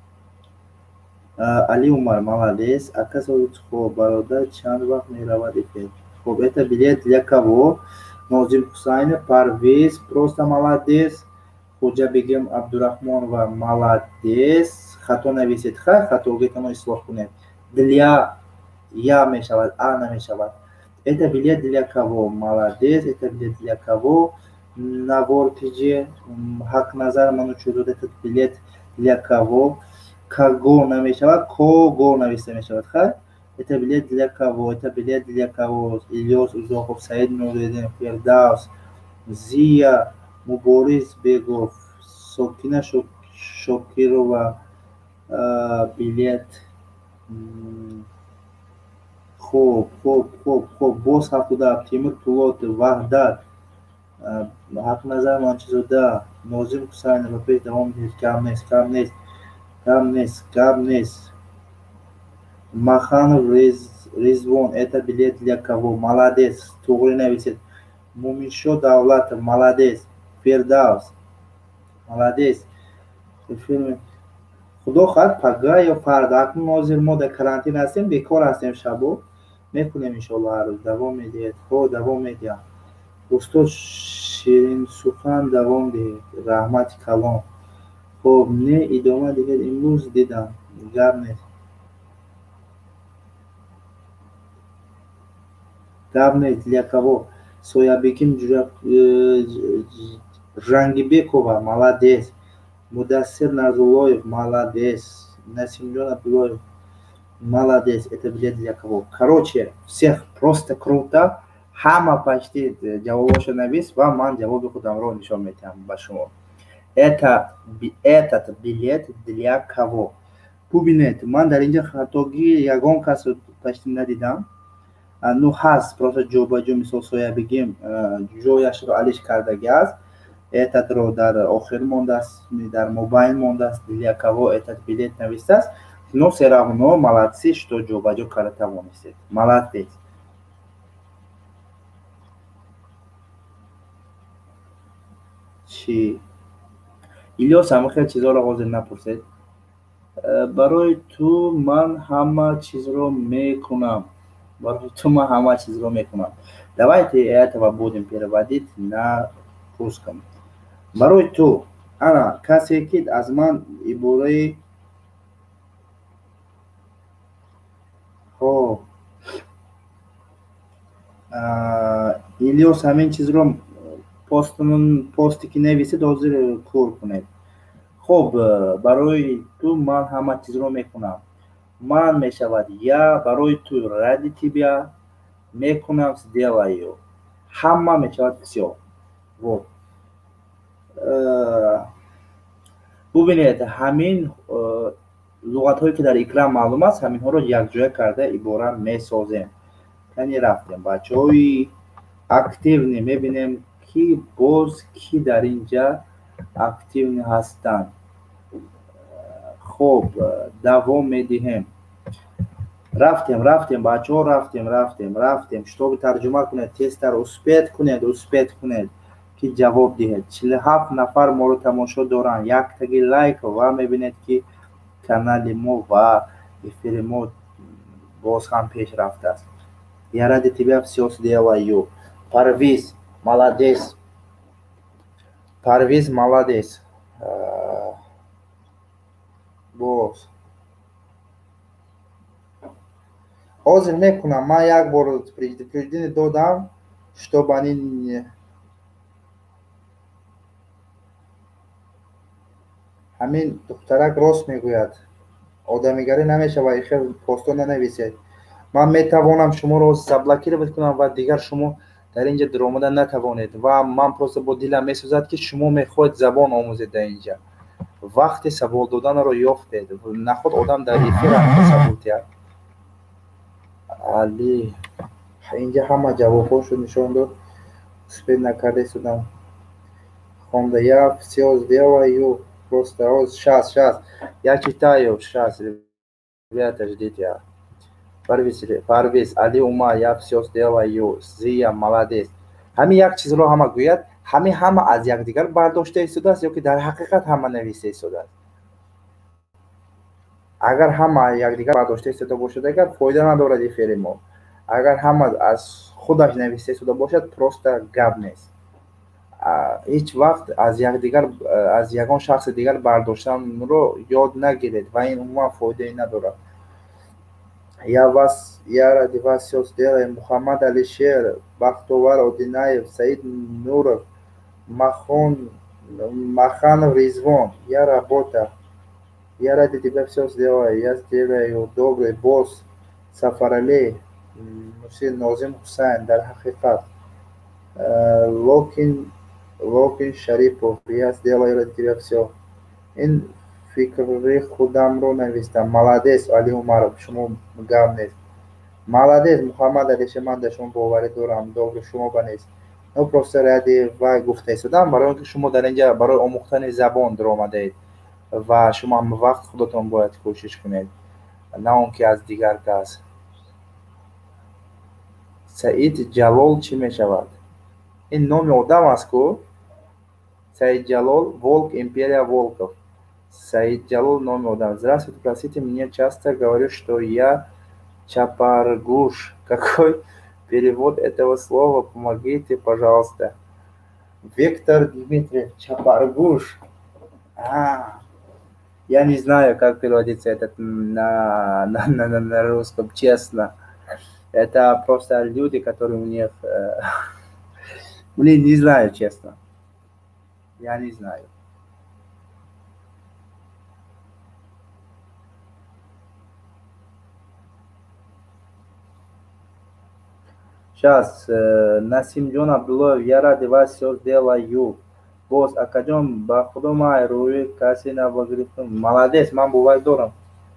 علی عمر молодец. Оказывается, خب برادر چند وقت میرود افیر. خب это билет для кого? ناظم حسین پرویز просто молодец. خوجا بگم عبدالرحمن و молодец. خطا نویسید. خیر خطاگیتون رو اصلاح کنید. для я میشود а نمیشود. это билет для кого? молодец. это билет для кого? نوارتیجی حق نظر منو چودود. это билет для кого? کاگو نمیشود کوگو نویسته میشود. خیر это билет для кого? это билет для кого? الیاس اوزاقوف سعید نوریدین فردوس زیا مبارز بگوف ساکینه شاکیرова билет. خوب خوب خوب خوب باز هفتاده تیمور پولات وحدت حق نظر من چیزوده ناظم حسین رفیق دوام دید. کم نیست کم نیست کم نیست کم نیست. مخانов رضوان это билет для кого? молодец. توغری نویسید. مومینشو دولت молодец. فردوس молодец. فیلم خدا خواهد پگاه یا فردا اکنون ناظر ما در کرانتین هستیم بیکار هستیم شبو میکنیم انشالله هر روز دوام میدید. خب دوام میدیم. استاد شیرین سخن دوام دید. رحمت کلام. خب نه ادامه دیگه امروز دیدم گپ نیست گپ نیست. для кого? соябеким жангибекова молодец. мудассир назулоев молодец. насимжон абдуллоев молодец. это билет для кого? короче всех просто круто. همه почти جوابشو نویس و من جواب خودم رو نشون میدم با شما. это этот билет для кого? ببینید من در اینجا خطاگی یگان کس رو پشتی ندیدم. نو هست просто جو با جو مثال سویا بگیم جویش رو علیش کردگی است. этот رو در آخر مونده است در موبایل مونده است. для кого этот билет نویسته است. но все равно молодцы что جو با جو کرده توانستید. молодец. چی؟ الیاس همه خیلی چیزها رو حاضر نپرسید. برای تو من همه چیز رو میکنم. برای تو من همه چیز رو میکنم. давайте этого будем переводить на русском. برای تو انا کسی که از من عباره خب الیاس همین چیز رو постунун пости ки нависед ҳозир кор кунед. хуб, барои ту ман ҳама чизро мекунам. Ман мешавад я барои ту ради тебя мекунам, сделаю. Ҳама мешавад всё. Вот. бубинед, ҳамин луғатҳое ки дар экран маълум аст, ҳаминҳоро якҷоя карда ибора месозем. Кани рафтем бачаҳои активни мебинем ки боз ки дар инҷа активни ҳастанд. хуб, давом медиҳем. рафтем рафтем бачаҳо рафтем рафтем рафтем шитоби тарҷума кунед, тезтар успед кунед успед кунед ки ҷавоб диҳед. чилу ҳафт нафар моро тамошо доранд. Як таги лайк ва мебинед ки канали мо ва эфири мо боз ҳам пеш рафтааст. Я ради тебя всё сделаю. Парвиз молодец. Парвиз молодец. боз ҳозир мекунам. Ман як бор предупреждение додам, чтобы они ҳамин духтарак рост мегӯяд. одамигарӣ намешавад, ихел постон нанависед. Ман метавонам шуморо заблокировать кунам ва дигар шумо дар инҷа дар омада натавонед. Ва ман просто бо дилам месӯзад ки шумо мехоҳед забон омӯзед дар инҷа. вақти савол доданро ёфтед. наход одам дар эфир савол диҳад. али инҷа ҳама ҷавобҳошо нишон дод. успед накарда истодам. хонда я всё сделаю. Просто сейчас сейчас я читаю сейчас, ребята, ждите. Парвиз Парвиз Али ума я всё сделаю. Зия молодец. ҳамин як чизро ҳама гӯяд. ҳамин ҳама аз якдигар бардошта истодааст ё ки дар ҳақиқат ҳама нависта истодааст. агар ҳама якдигар бардошта истода бошад, агар фоида надорад эфири мо. агар ҳама аз худаш нависта истода бошад, просто гап нест. ҳеҷ вақт аз якдигар аз ягон шахси дигар бардоштанро ёд нагиред ва ин умуман фоидаи надорад. Я вас я ради вас всё сделаю. Мухаммад Алишер, Бахтовар Одинаев, Саид Нуров, Махон Маханов Ризвон. Я работа. Я ради тебя всё сделаю. Я сделаю. Добрый босс. Сафарали, Мусин Нозим Хусайн. Дар ҳақиқат Локин Локин Шарипов. Я сделаю ради тебя всё. Ин фикри худамро навистам. Молодец Али Умаров. Шумо гап нест. Молодец Мухаммад Алишер. Ман дар шумо боварӣ дорам. Добре шумо ба нест. но просто ради вай гуфта истодам, барои ки шумо дар инҷа барои омӯхтани забон даромадаед ва шумо ҳама вақт худатон бояд кӯшиш кунед, на он ки аз дигар кас. Саид Ҷалол чӣ мешавад? Ин номи одам аст ку? Саид Ҷалол, Волк, Империя Волков. Саид Ҷалол номи одам. Здравствуйте, простите, мне часто говорят, что я чапаргуш. Какой перевод этого слова? Помогите, пожалуйста. Виктор Дмитриев, чапаргуш. А, я не знаю, как переводится этот на, на, на, на, на русском, честно. Это просто люди, которые у них... Э, блин, не знаю, честно. Я не знаю. Сейчас, э, Насимҷон Абдуллоев, я ради вас всё сделаю. Боз, акаҷон, ба худо ман рӯи каси навагирифтам. Молодец, ман боварӣ дорам.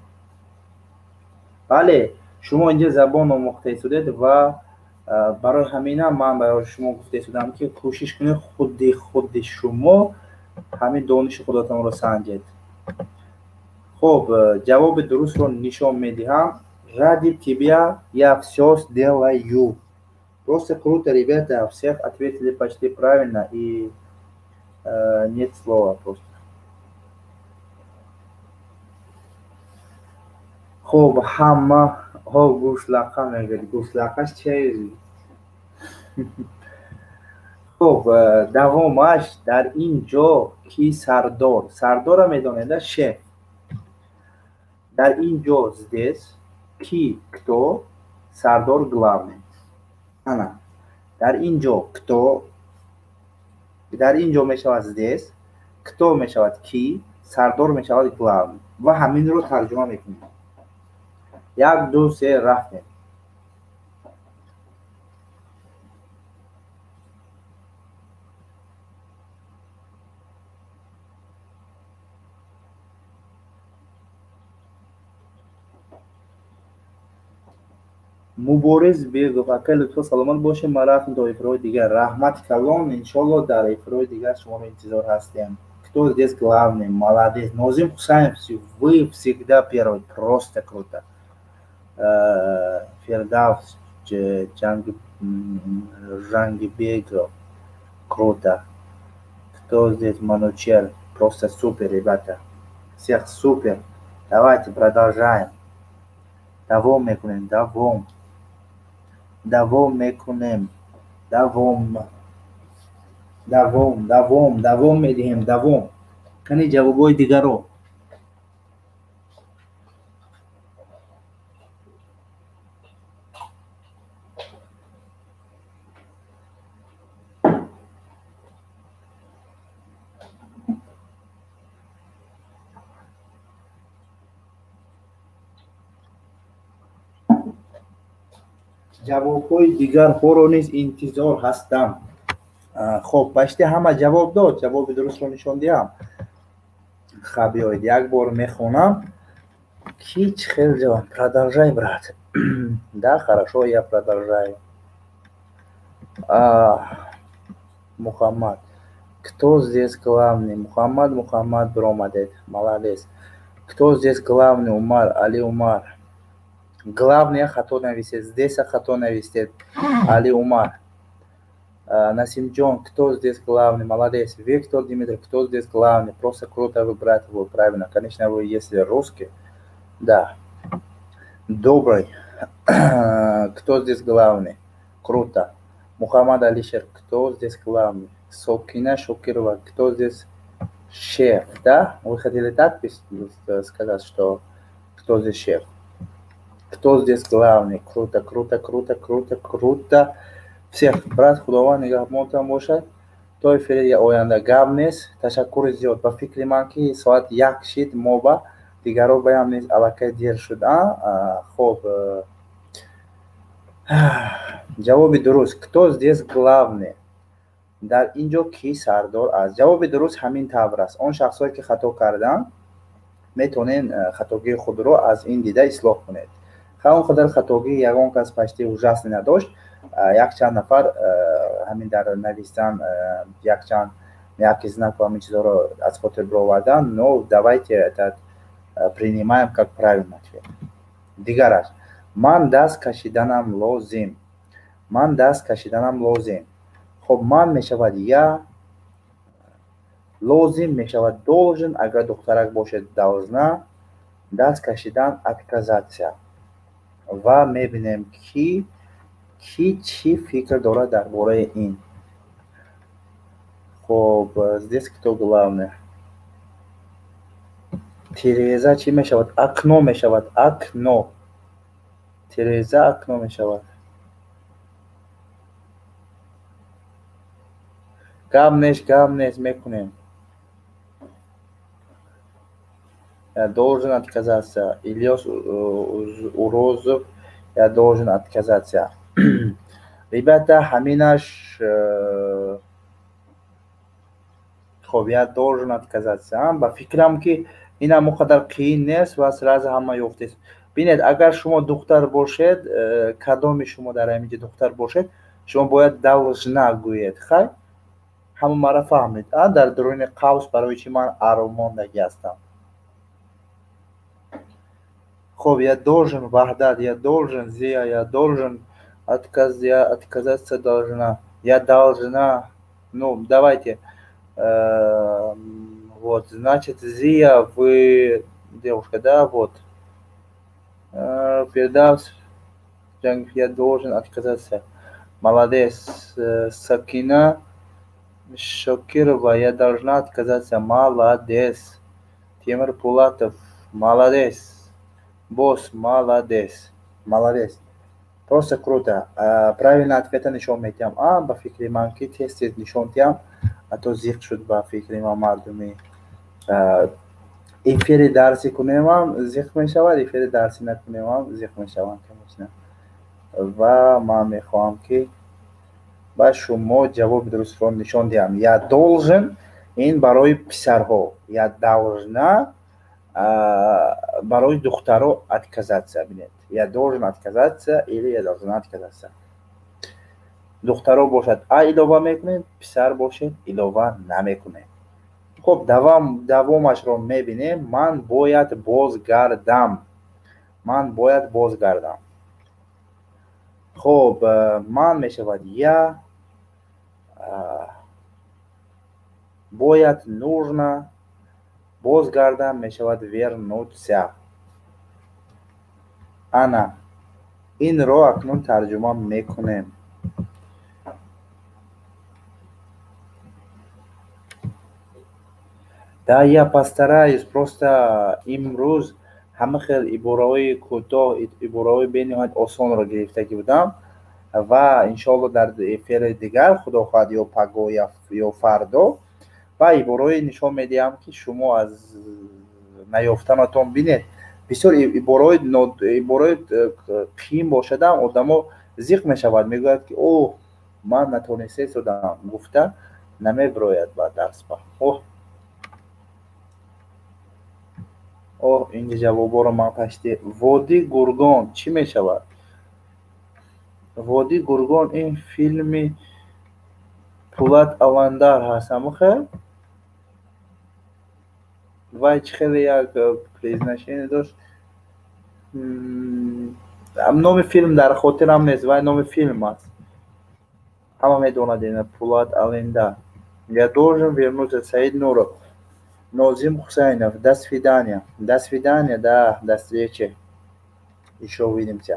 Бале, шумо инҷа забон омӯхта истодед ва барои ҳамина ман барои шумо гуфта истодам ки кӯшиш кунед худи худи шумо ҳамин дониши худатонро санҷед. хуб, ҷавоби дурустро нишон медиҳам. Ради тебя я всё сделаю. Просто круто, ребята, всех ответили почти правильно и э, нет слова просто. Хуб, ҳама ҳо гӯшлақа мегӯяд. Гӯшлақаш чист? хуб, давомаш дар ин ҷо ки сардор. Сардора медонеда? Шеф. Дар ин ҷо здесь ки кто? Сардор главный. Ана. Дар ин ҷо кто? дар ин ҷо мешавад здесь, кто мешавад ки, сардор мешавад главный ва ҳаминро тарҷума мекунем. як ду се рафтем. Мубориз Бегов, ака лутфа саломат бошед. Ма рафтем то эфирҳои дигар. Раҳмати калон, иншолло дар эфирҳои дигар шуморо интизор ҳастем. Кто здесь главный? Молодец. Нозим Хусаинов, вы всегда первый, просто круто. Фердавс Джангибегов, круто. Кто здесь? Манучер, просто супер, ребята. Всех супер. Давайте продолжаем. Давом мекунем, давом. Давом мекунем. Давом. Давом, давом, давом медиҳем, давом. Кани ҷавобҳои дигарро. ҷавобҳои дигарҳоро низ интизор ҳастам. хоб башти ҳама ҷавоб дод. ҷавоби дурустро нишон диҳам. хаб биёед як бор мехонам. Ки чихел ҷавоб? Продолжай, брат. Да, хорошо, я продолжаю. Мухаммад. Кто здесь главный? Мухаммад, Мухаммад Бромадет. Молодец. Кто здесь главный? Умар, Али Умар. Главное хато нависет. Здесь хато нависет. Али Умар. Насимджон, кто здесь главный? Молодец. Виктор Дмитрий, кто здесь главный? Просто круто вы, брат, вы правильно. Конечно, вы если русский. Да. Добрый. Кто здесь главный? Круто. Мухаммад Алишер, кто здесь главный? Сокина Шокирова, кто здесь шеф? Да? Вы хотели так сказать, что кто здесь шеф? Кто здесь главный? Круто, круто, круто, круто, круто. Всех, брат, худованд нигаҳбонтон бошад. То эфири оянда гап нест. Ташаккури зиёд. Ба фикри ман ки соат як шид моба дигаро баям нест. Аллакай дер шуд. Хоб. ҷавоби дуруст. Кто здесь главный? Дар ин ҷо ки сардор аст. ҷавоби дуруст ҳамин тавр аст. Он шахсое ки хато карданд метавонед хатогии худро аз ин дида ислоҳ кунед. Ҳамон қадар хатогии ягон кас пашти ужасне надошт. Якчанд нафар ҳамин дар навистан якчанд някои знак ва ҳамин чизоро аз хотир бировардан, но давайте это принимаем как правильный ответ. Дигараш. Ман даст кашиданам лозим. Ман даст кашиданам лозим. Хоб ман мешавад я, лозим мешавад должен, агар духтарак бошед должна, даст кашидан отказаться. Ва мебинем ки ки чӣ фикр дорад дар бораи ин. Хоб здесь кто главный? Тереза чӣ мешавад? Акно мешавад. Акно. Тереза акно мешавад. Гап нест, гап нест мекунем. Я должен отказаться. Ильёс Урозов, я должен отказаться. Ребята, ҳаминаш хоб я должен отказаться. Ба фикрам ки ин ҳамон қадар қиин нест ва сразу ҳама ёфтест. Бинед, агар шумо духтар бошед, кадоми шумо дар ҳамин ҷо духтар бошед, шумо бояд должна гӯед. Хай ҳама мара фаҳмед. Дар дуруни қавс барои чӣ ман армондагӣ ҳастам. Хоб я должен, Ваҳдат, я должен, Зия, я должен, отказ, я отказаться должна, я должна. Ну, давайте. Э, вот, значит, Зия, вы девушка, да, вот. Э, Фердавс, я должен отказаться. Молодец. Э, Сакина Шокирова, я должна отказаться. Молодец. Тимур Пулатов, молодец. Босс, молодец. Молодец. Просто круто. Правильно ответа нишон метиҳам. А ба фикри ман ки тест тест нишон диҳам. ҳатто зиқ шуд ба фикри ма мардуми эфири дарси кунемам зиқ мешавад, эфири дарси накунемам зиқ мешаванд, конечно. ва ман мехоҳам ки ба шумо ҷавоби дурустро нишон диҳам. Я должен ин барои писарҳо, я должна барои духтаро отказаться. Бинед, я должен отказаться или я должна отказаться. духтаро бошад а илова мекунед, писар бошед илова намекунед. хуб, давом давомашро мебинем. Ман бояд бозгардам. Ман бояд бозгардам. хуб, ман мешавад я, бояд нужно, бозгардам мешавад вернуться. ана инро акнун тарҷума мекунем. Да, я постараюсь. Просто имрӯз ҳама хел ибораҳои кӯтоҳ, ибораҳои бениҳоят осонро гирифтагӣ будам ва иншоалло дар эфири дигар худо хоҳад ё паго ё фардо ва ибораҳое нишон медиҳам ки шумо аз наёфтанатон бинед. бисёр ибораҳои ибораҳои қиин бошадам одамо зиқ мешавад, мегӯяд ки оҳ ман натониста истодам гуфта намебирояд ба даст ба оҳ оҳ инҷа ҷавобҳоро ман кашти. Води Гургон чӣ мешавад? Води Гургон ин филми Пулат Авандар ҳаст. Амухел вай чӣ хеле як произношение дошт. Номи филм дар хотирам нест, вай номи филм аст. Ҳама медонад ина Пулат Авандар. Я должен вернуться. Саид Нуров. Нозим Хусайнов. До свидания. До свидания, да, до встречи. Еще увидимся.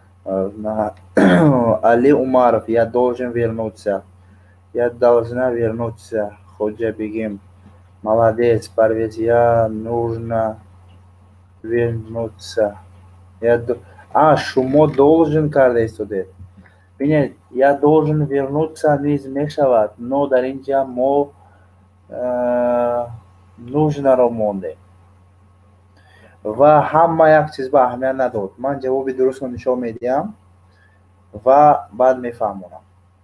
Али Умаров. Я должен вернуться. Я должна вернуться. Ходжа Бегим. Молодец, Парвез. Я нужно вернуться. Я... А, шумо должен карда истодед. Бинед, я должен вернуться низ мешавад, но дар инҷа мо нужнаро мондем. Ва ҳама як чиз ба аҳамият надод. Ман ҷавоби дурустро нишон медиҳам ва баъд мефаҳмонам.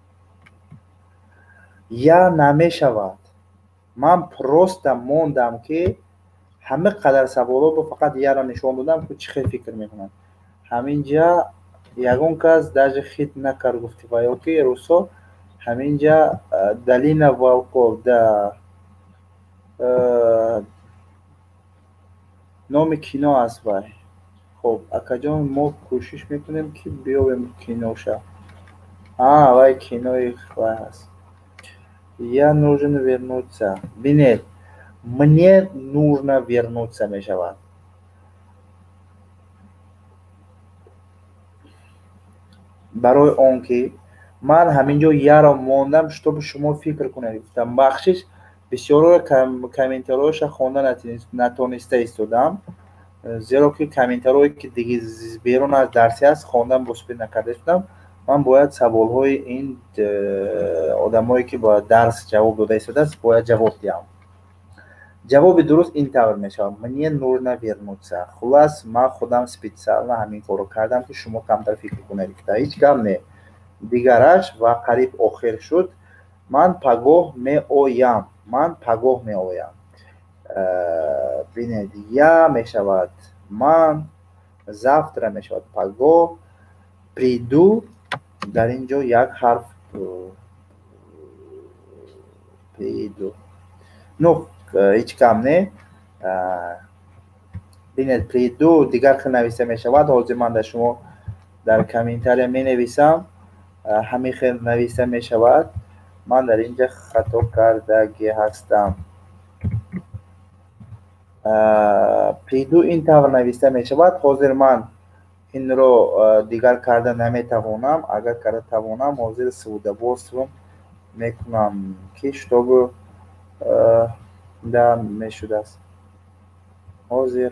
Я намешавад. Ман просто мондам ки ҳама қадар саволҳо фақат яро нишон додам ки чӣ хел фикр мекунад. Ҳаминҷа ягон кас даже хит накард гуфти ва ёки рӯсо ҳаминҷа Далина Волков да номи кино аст вай. хуб, акаҷон мо кӯшиш мекунем ки биёвем киноша. А, вай кинои вай аст. Я нужен вернуться. Бинед, мне нужно вернуться мешавад. барои он ки ман ҳаминҷо яро мондам, чтобы шумо фикр кунед. Гуфтам бахшиш бисёрро комментариёша хонда натониста истодам, зеро ки комментариое ки диги берун аз дарси аст хондан босупед накарда истодам. Ман бояд саволҳои ин одамое ки ба дарс ҷавоб дода истодааст бояд ҷавоб диҳам. ҷавоби дуруст ин тавр мешавад. Мне нужно вернуться. Хулас ман худам специально ҳамин корро кардам ки шумо камтар фикр кунед. Ҳеҷ гап не. Дигараш ва қариб охир шуд. Ман пагоҳ меоям. Ман пагоҳ меоям. Бинед, я мешавад. Ман завтра мешавад. Пагоҳ. Приду. Дар инҷо як ҳарф приду. Ну, ҳеҷ кам не. Бинед, приду дигар хел нависта мешавад. ҳозир ман дар шумо дар комментария менависам. ҳамин хел нависта мешавад. Ман дар инҷа хато кардаги ҳастам. Приду ин тавр нависта мешавад. ҳозир ман инро дигар карда наметавонам. Агар карда тавонам ҳозир сӯдабосро мекунам ки чтобы да мешудааст. ҳозир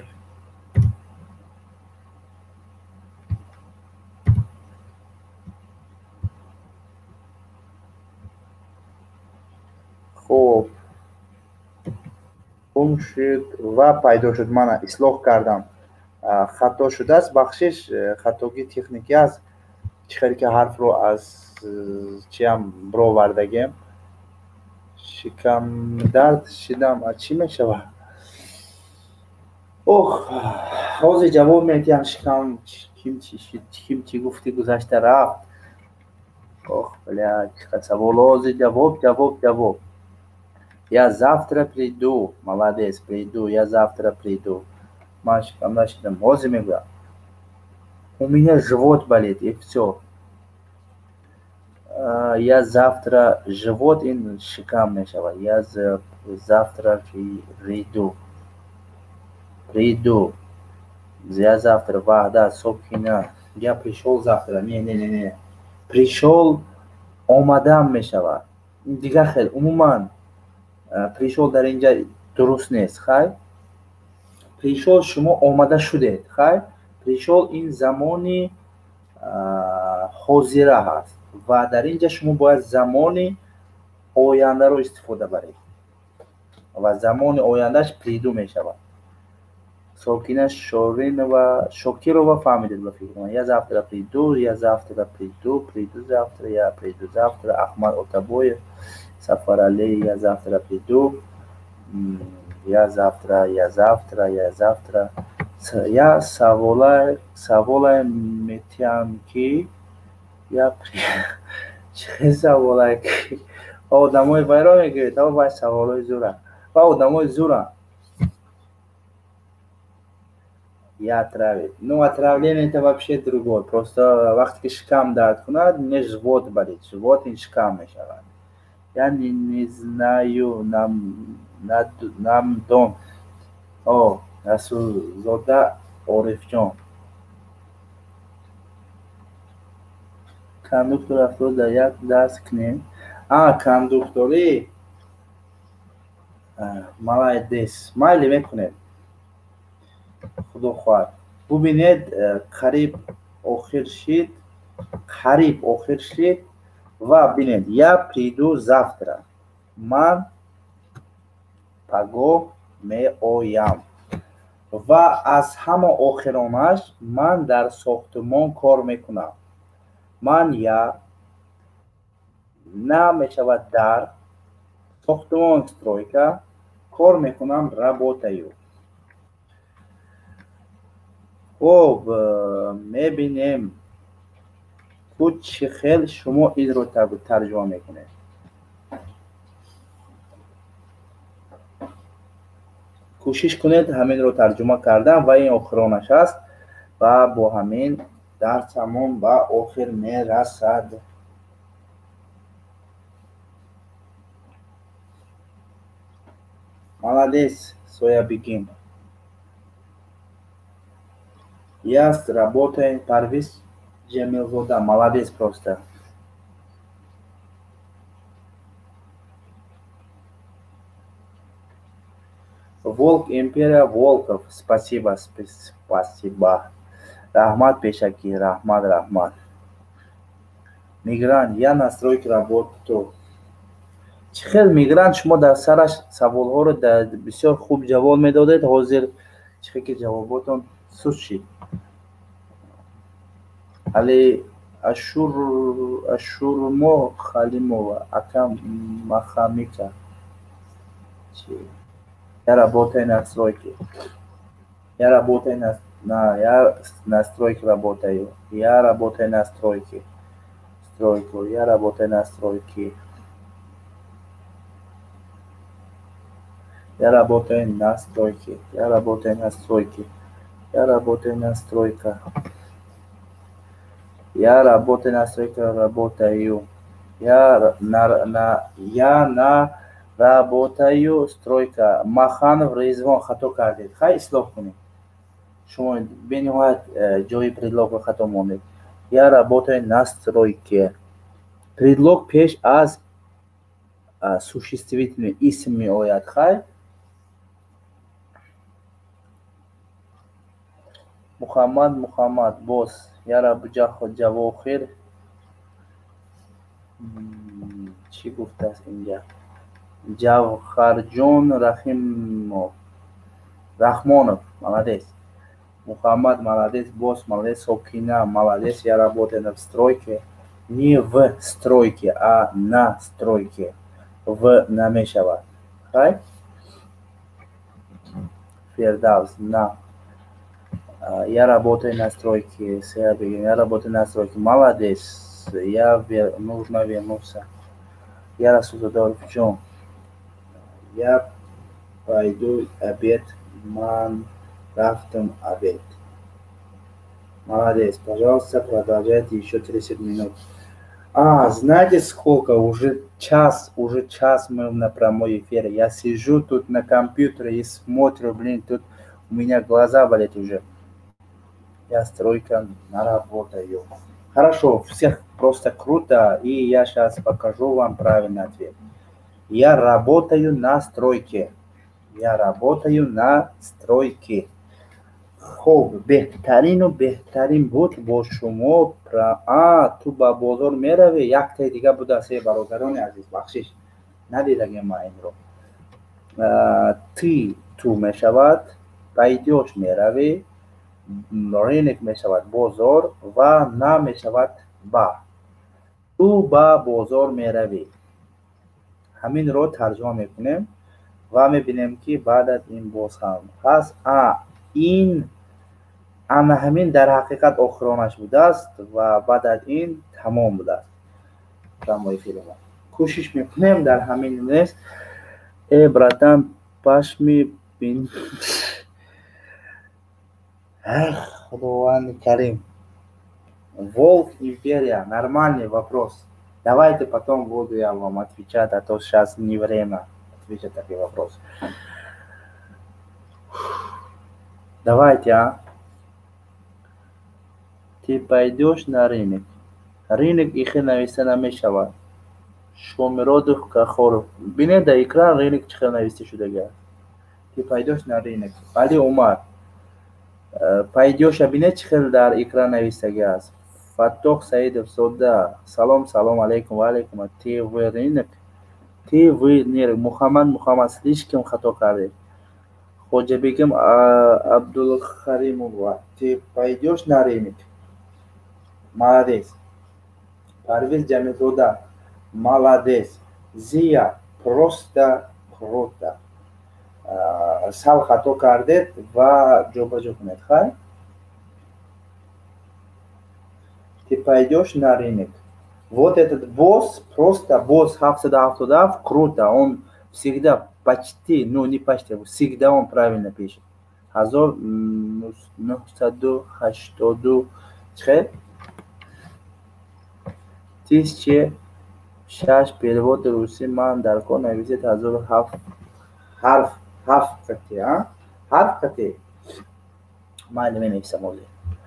хуб گم شد و پیدا شد. من اصلاح کردم، خطا شده است. بخشش خطاگی تکنیکی است. چخیلی که حرف رو از چی هم برو وردگیم شکم درد شدم از چی می شود؟ اوه حوض جواب میتیم شکم کیم چی شد، کیم چی گفتی گذشته رفت. اوه بله چقدر سوال حوض جواب جواب جواب. Я завтра приду. Молодец, приду. Я завтра приду. Мальчикам начали мозга. У меня живот болит, и все. Я завтра живот ин шикам мешава. Я завтра приду. Приду. Я завтра вахда собственно. Я пришел завтра. Не, не, не, не. Пришел омадам мешава. Дига хел умуман пришел дар инҷа дуруст нест. хай пришел шумо омада шудед. хай пришел ин замони ҳозира ҳаст ва дар инҷа шумо бояд замони ояндаро истифода баред ва замони ояндаш приду мешавад. сокина шоринова шокирова фаҳмидед ба фикр ман. Я завтра приду. Я завтра приду. Приду завтра. Я приду завтра. Ахмад Отабоев, Сафарали. Я завтра приду. Я завтра. Я завтра. Я завтра. Я саволай саволай метиам ки я чӣ саволай ки одамои вайрон мегиред. ава бай саволои зура ва одамои зура. Я отравить. Ну, отравление это вообще другое. Просто вахти шкам дард кунад, мне живот болит. Живот ин шкам мешавад. Я не, не знаю, нам, нам дом. О, Расулзода Орифҷон. Кондуктор автобуса як дарс кунем. А, кондуктори. Молодец. Майли мекунед. худо хоҳад. бубинед қариб охир шид. қариб охир шид ва бинед. Я приду завтра. Ман пагоҳ меоям. ва аз ҳама охиронаш ман дар сохтмон кор мекунам. ман я на мешавад дар сохтмон стройка кор мекунам работаю. хуб мебинем ку чӣ хел шумо инро тарҷума мекунед. кӯшиш кунед ҳаминро тарҷума кардан ва ин охиронаш аст ва бо ҳамин дарсамон ба охир мерасад. Молодец, Соябигин. Я работаю Парвиз Джемилзода. Молодец просто. Волк Империя Волков. Спасибо, спасибо. Рахмат Пешаки, Рахмат, Рахмат. Мигрант, я настройки работаю. чӣ хел мигрант шумо дар сараш саволҳоро бисёр хуб ҷавоб медодед. ҳозир чӣ хел ки ҷавоботон суст шид. али ашур ашурмо халимова акам махамика. Я работаю настройки. Я работаю на на я настройки работаю. Я работаю настройки. Стройку. Я работаю настройки. Я работаю на стройке. Я работаю на стройке. Я работаю на стройка. Я работаю на стройке, работаю. Я на, на, я на работаю стройка. Маханов Резвон хато кардед. Хай ислоҳ кунед. Шумо бениҳоят ҷои предлогро хато мондед. Я работаю на стройке. Предлог пеш аз существительный исм меояд. Хай Мухаммад Мухаммад бос. Яра ҷавохир чӣ гуфтааст инҷа? Javharjon Rahimov. Rahmonov, молодец. Мухаммад, молодец. Босс, молодец. Сокина, молодец. Я работаю в стройке. Не в стройке, а на стройке. В намешава. Хай? Фердаус, на. Я работаю на стройке. Я работаю на стройке. Молодец. Я вер... нужно вернуться. Я Расулдоров Джон. Я пойду обед. Ман рафтом обед. Молодец. Пожалуйста, продолжайте еще тридцать минут. А, знаете сколько? Уже час, уже час мы на прямой эфире. Я сижу тут на компьютере и смотрю, блин, тут у меня глаза болят уже. Я стройка наработаю. Хорошо, всех просто круто, и я сейчас покажу вам правильный ответ. Я работаю на стройке. Я работаю на стройке. خب بهترین و بهترین بود با شما pra... آ تو با بازار میروی. یک تا دیگه بود سه برادران عزیز بخشش ندیدم ما این رو. تی تو میشود، پیداش میروی، رینک میشود بازار و نه میشود با. تو با بازار میروی. همین رو ترجمه میکنیم و میبینیم که بعد از این باز هم هست. آ این اما همین در حقیقت آخرانش بوده است و بعد از این تمام بوده است. تمام فیلم کوشش میکنیم در همین نیست. ای براتم پشمی بین. Эх, Хуан Карим. Волк Империя. Нормальный вопрос. Давайте потом буду я вам отвечать, а то сейчас не время отвечать такие вопросы. Давайте, а. Ты пойдешь на рынок. Рынок их навести намешава. Шомиродов Кахоров. Бине да экран рынок чихел навести шудага. Ты пойдешь на рынок. Али Умар. Пойдешь а бине чихел дар экран навестага аст. Фаттох Саидов Сода. Салом, салом алейкум, ва алейкум. Ты в рынок. Ты в рынок. Мухаммад, Мухаммад, слишком хато карде. Ходжабегим Абдулхаримова. Ты пойдешь на рынок. Молодец. Парвиз Джамилзода. Молодец. Зия. Просто круто. Сал хато кардет ва джоба-джоб кунед. Хай? Ты пойдешь на рынок. Вот этот босс, просто босс хавсада автодав, круто. Он всегда почти, ну не почти, всегда он правильно пишет. Хазор нухсаду хаштоду чхе. Тысяча шаш перевод руси ман дарко нависит хазор хаф харф хаф кате, а? Харф кате. Майли меня не самоли.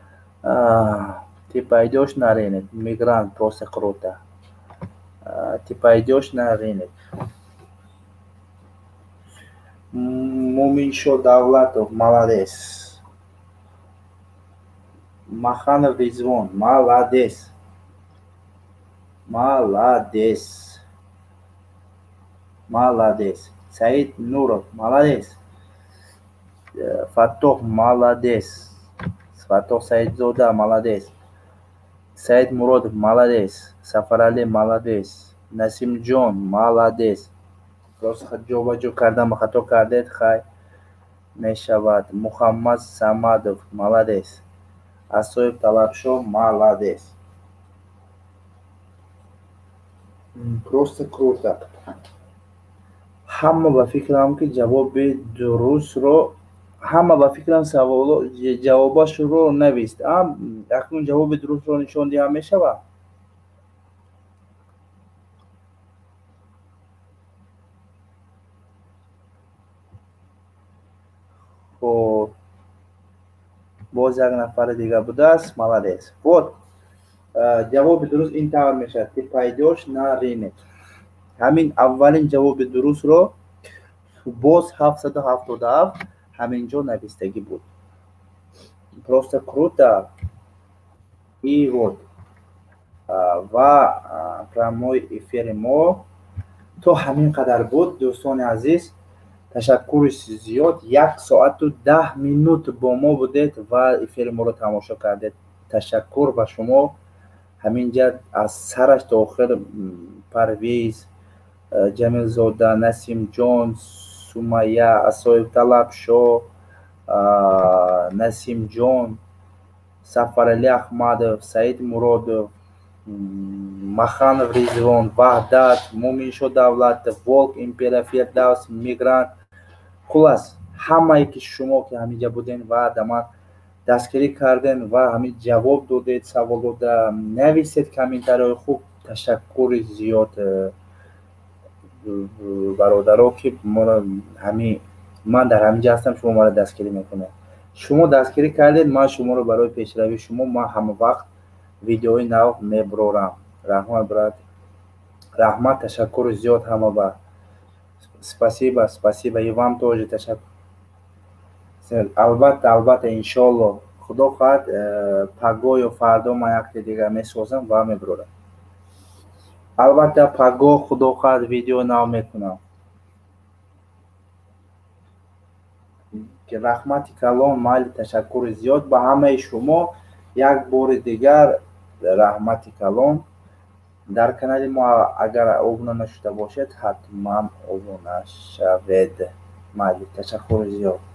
Ты пойдешь на рынок. Мигрант, просто круто. Ты пойдешь на рынок. Муминшо Давлатов, молодец. Маханов Резвон, молодец. Молодец. Молодец. Саид Нуров, молодец. Фатох, молодец. Фатох Саидзода, молодец. Саид Муродов, молодец. Сафарали, молодец. Насим Джон, молодец. Просто джоба-джо кардам хато кардет хай мешавад. Мухаммад Самадов, молодец. Асоев Талабшо, молодец. Просто круто. Хамма ба фикрам ки ҷавоби дурустро ҳама ба фикрам саволо ҷавобашро навист. Акнун ҷавоби дурустро нишон диҳа мешавад. Хоб боз як нафари дига будааст. Молодец. Вот ҷавоби дуруст ин тавр мешавад ки пайдош на рынок. Ҳамин аввалин ҷавоби дурустро боз ҳафтсаду ҳафтоду ҳафт ҳаминҷо навистагӣ буд. Просто круто. И вот ва прямой эфири мо то ҳамин қадар буд дӯстони азиз. Ташаккури зиёд. як соату даҳ минут бо мо будед ва эфири моро тамошо кардед. Ташаккур ба шумо. ҳаминҷа аз сараш то охир Парвиз, Ҷамилзода, Насимҷон, Сумайя, Асоибталаб Шо, Насимҷон, Сафарали Ахмадов, Саид Муродов, Маханов Ризвон, Ваҳдат, Муминшо Давлатов, Волк, Империя Фирдавс, Мигрант, хулас ҳамае ки шумо ки ҳаминҷа буден ва даман дастгирӣ карден ва ҳамин ҷавоб додед саволода, нависед комментарияҳои хуб. Ташаккури зиёд бародаро ки моро ҳамин ман дар ҳаминҷа ҳастам, шумо маро дастгирӣ мекунед. Шумо дастгирӣ кардед, ман шуморо барои пешравии шумо ман ҳамавақт видеои нав мебарорам. Раҳмат брат, раҳмат, ташаккури зиёд ҳама ба. Спасибо, спасибо и вам тоже ташаккур. Албатта, албатта, иншоалло. Худо хоҳад паго ё фардо ман якте дигар месозам ва мебарорам. Албатта паго худо хоҳад видео нав мекунам. Раҳмати калон, майли, ташаккури зиёд ба ҳамаи шумо. Як бори дигар раҳмати калон. дар канали мо агар обуна нашуда бошед, ҳатман обуна шавед. Майли, ташаккури зиёд.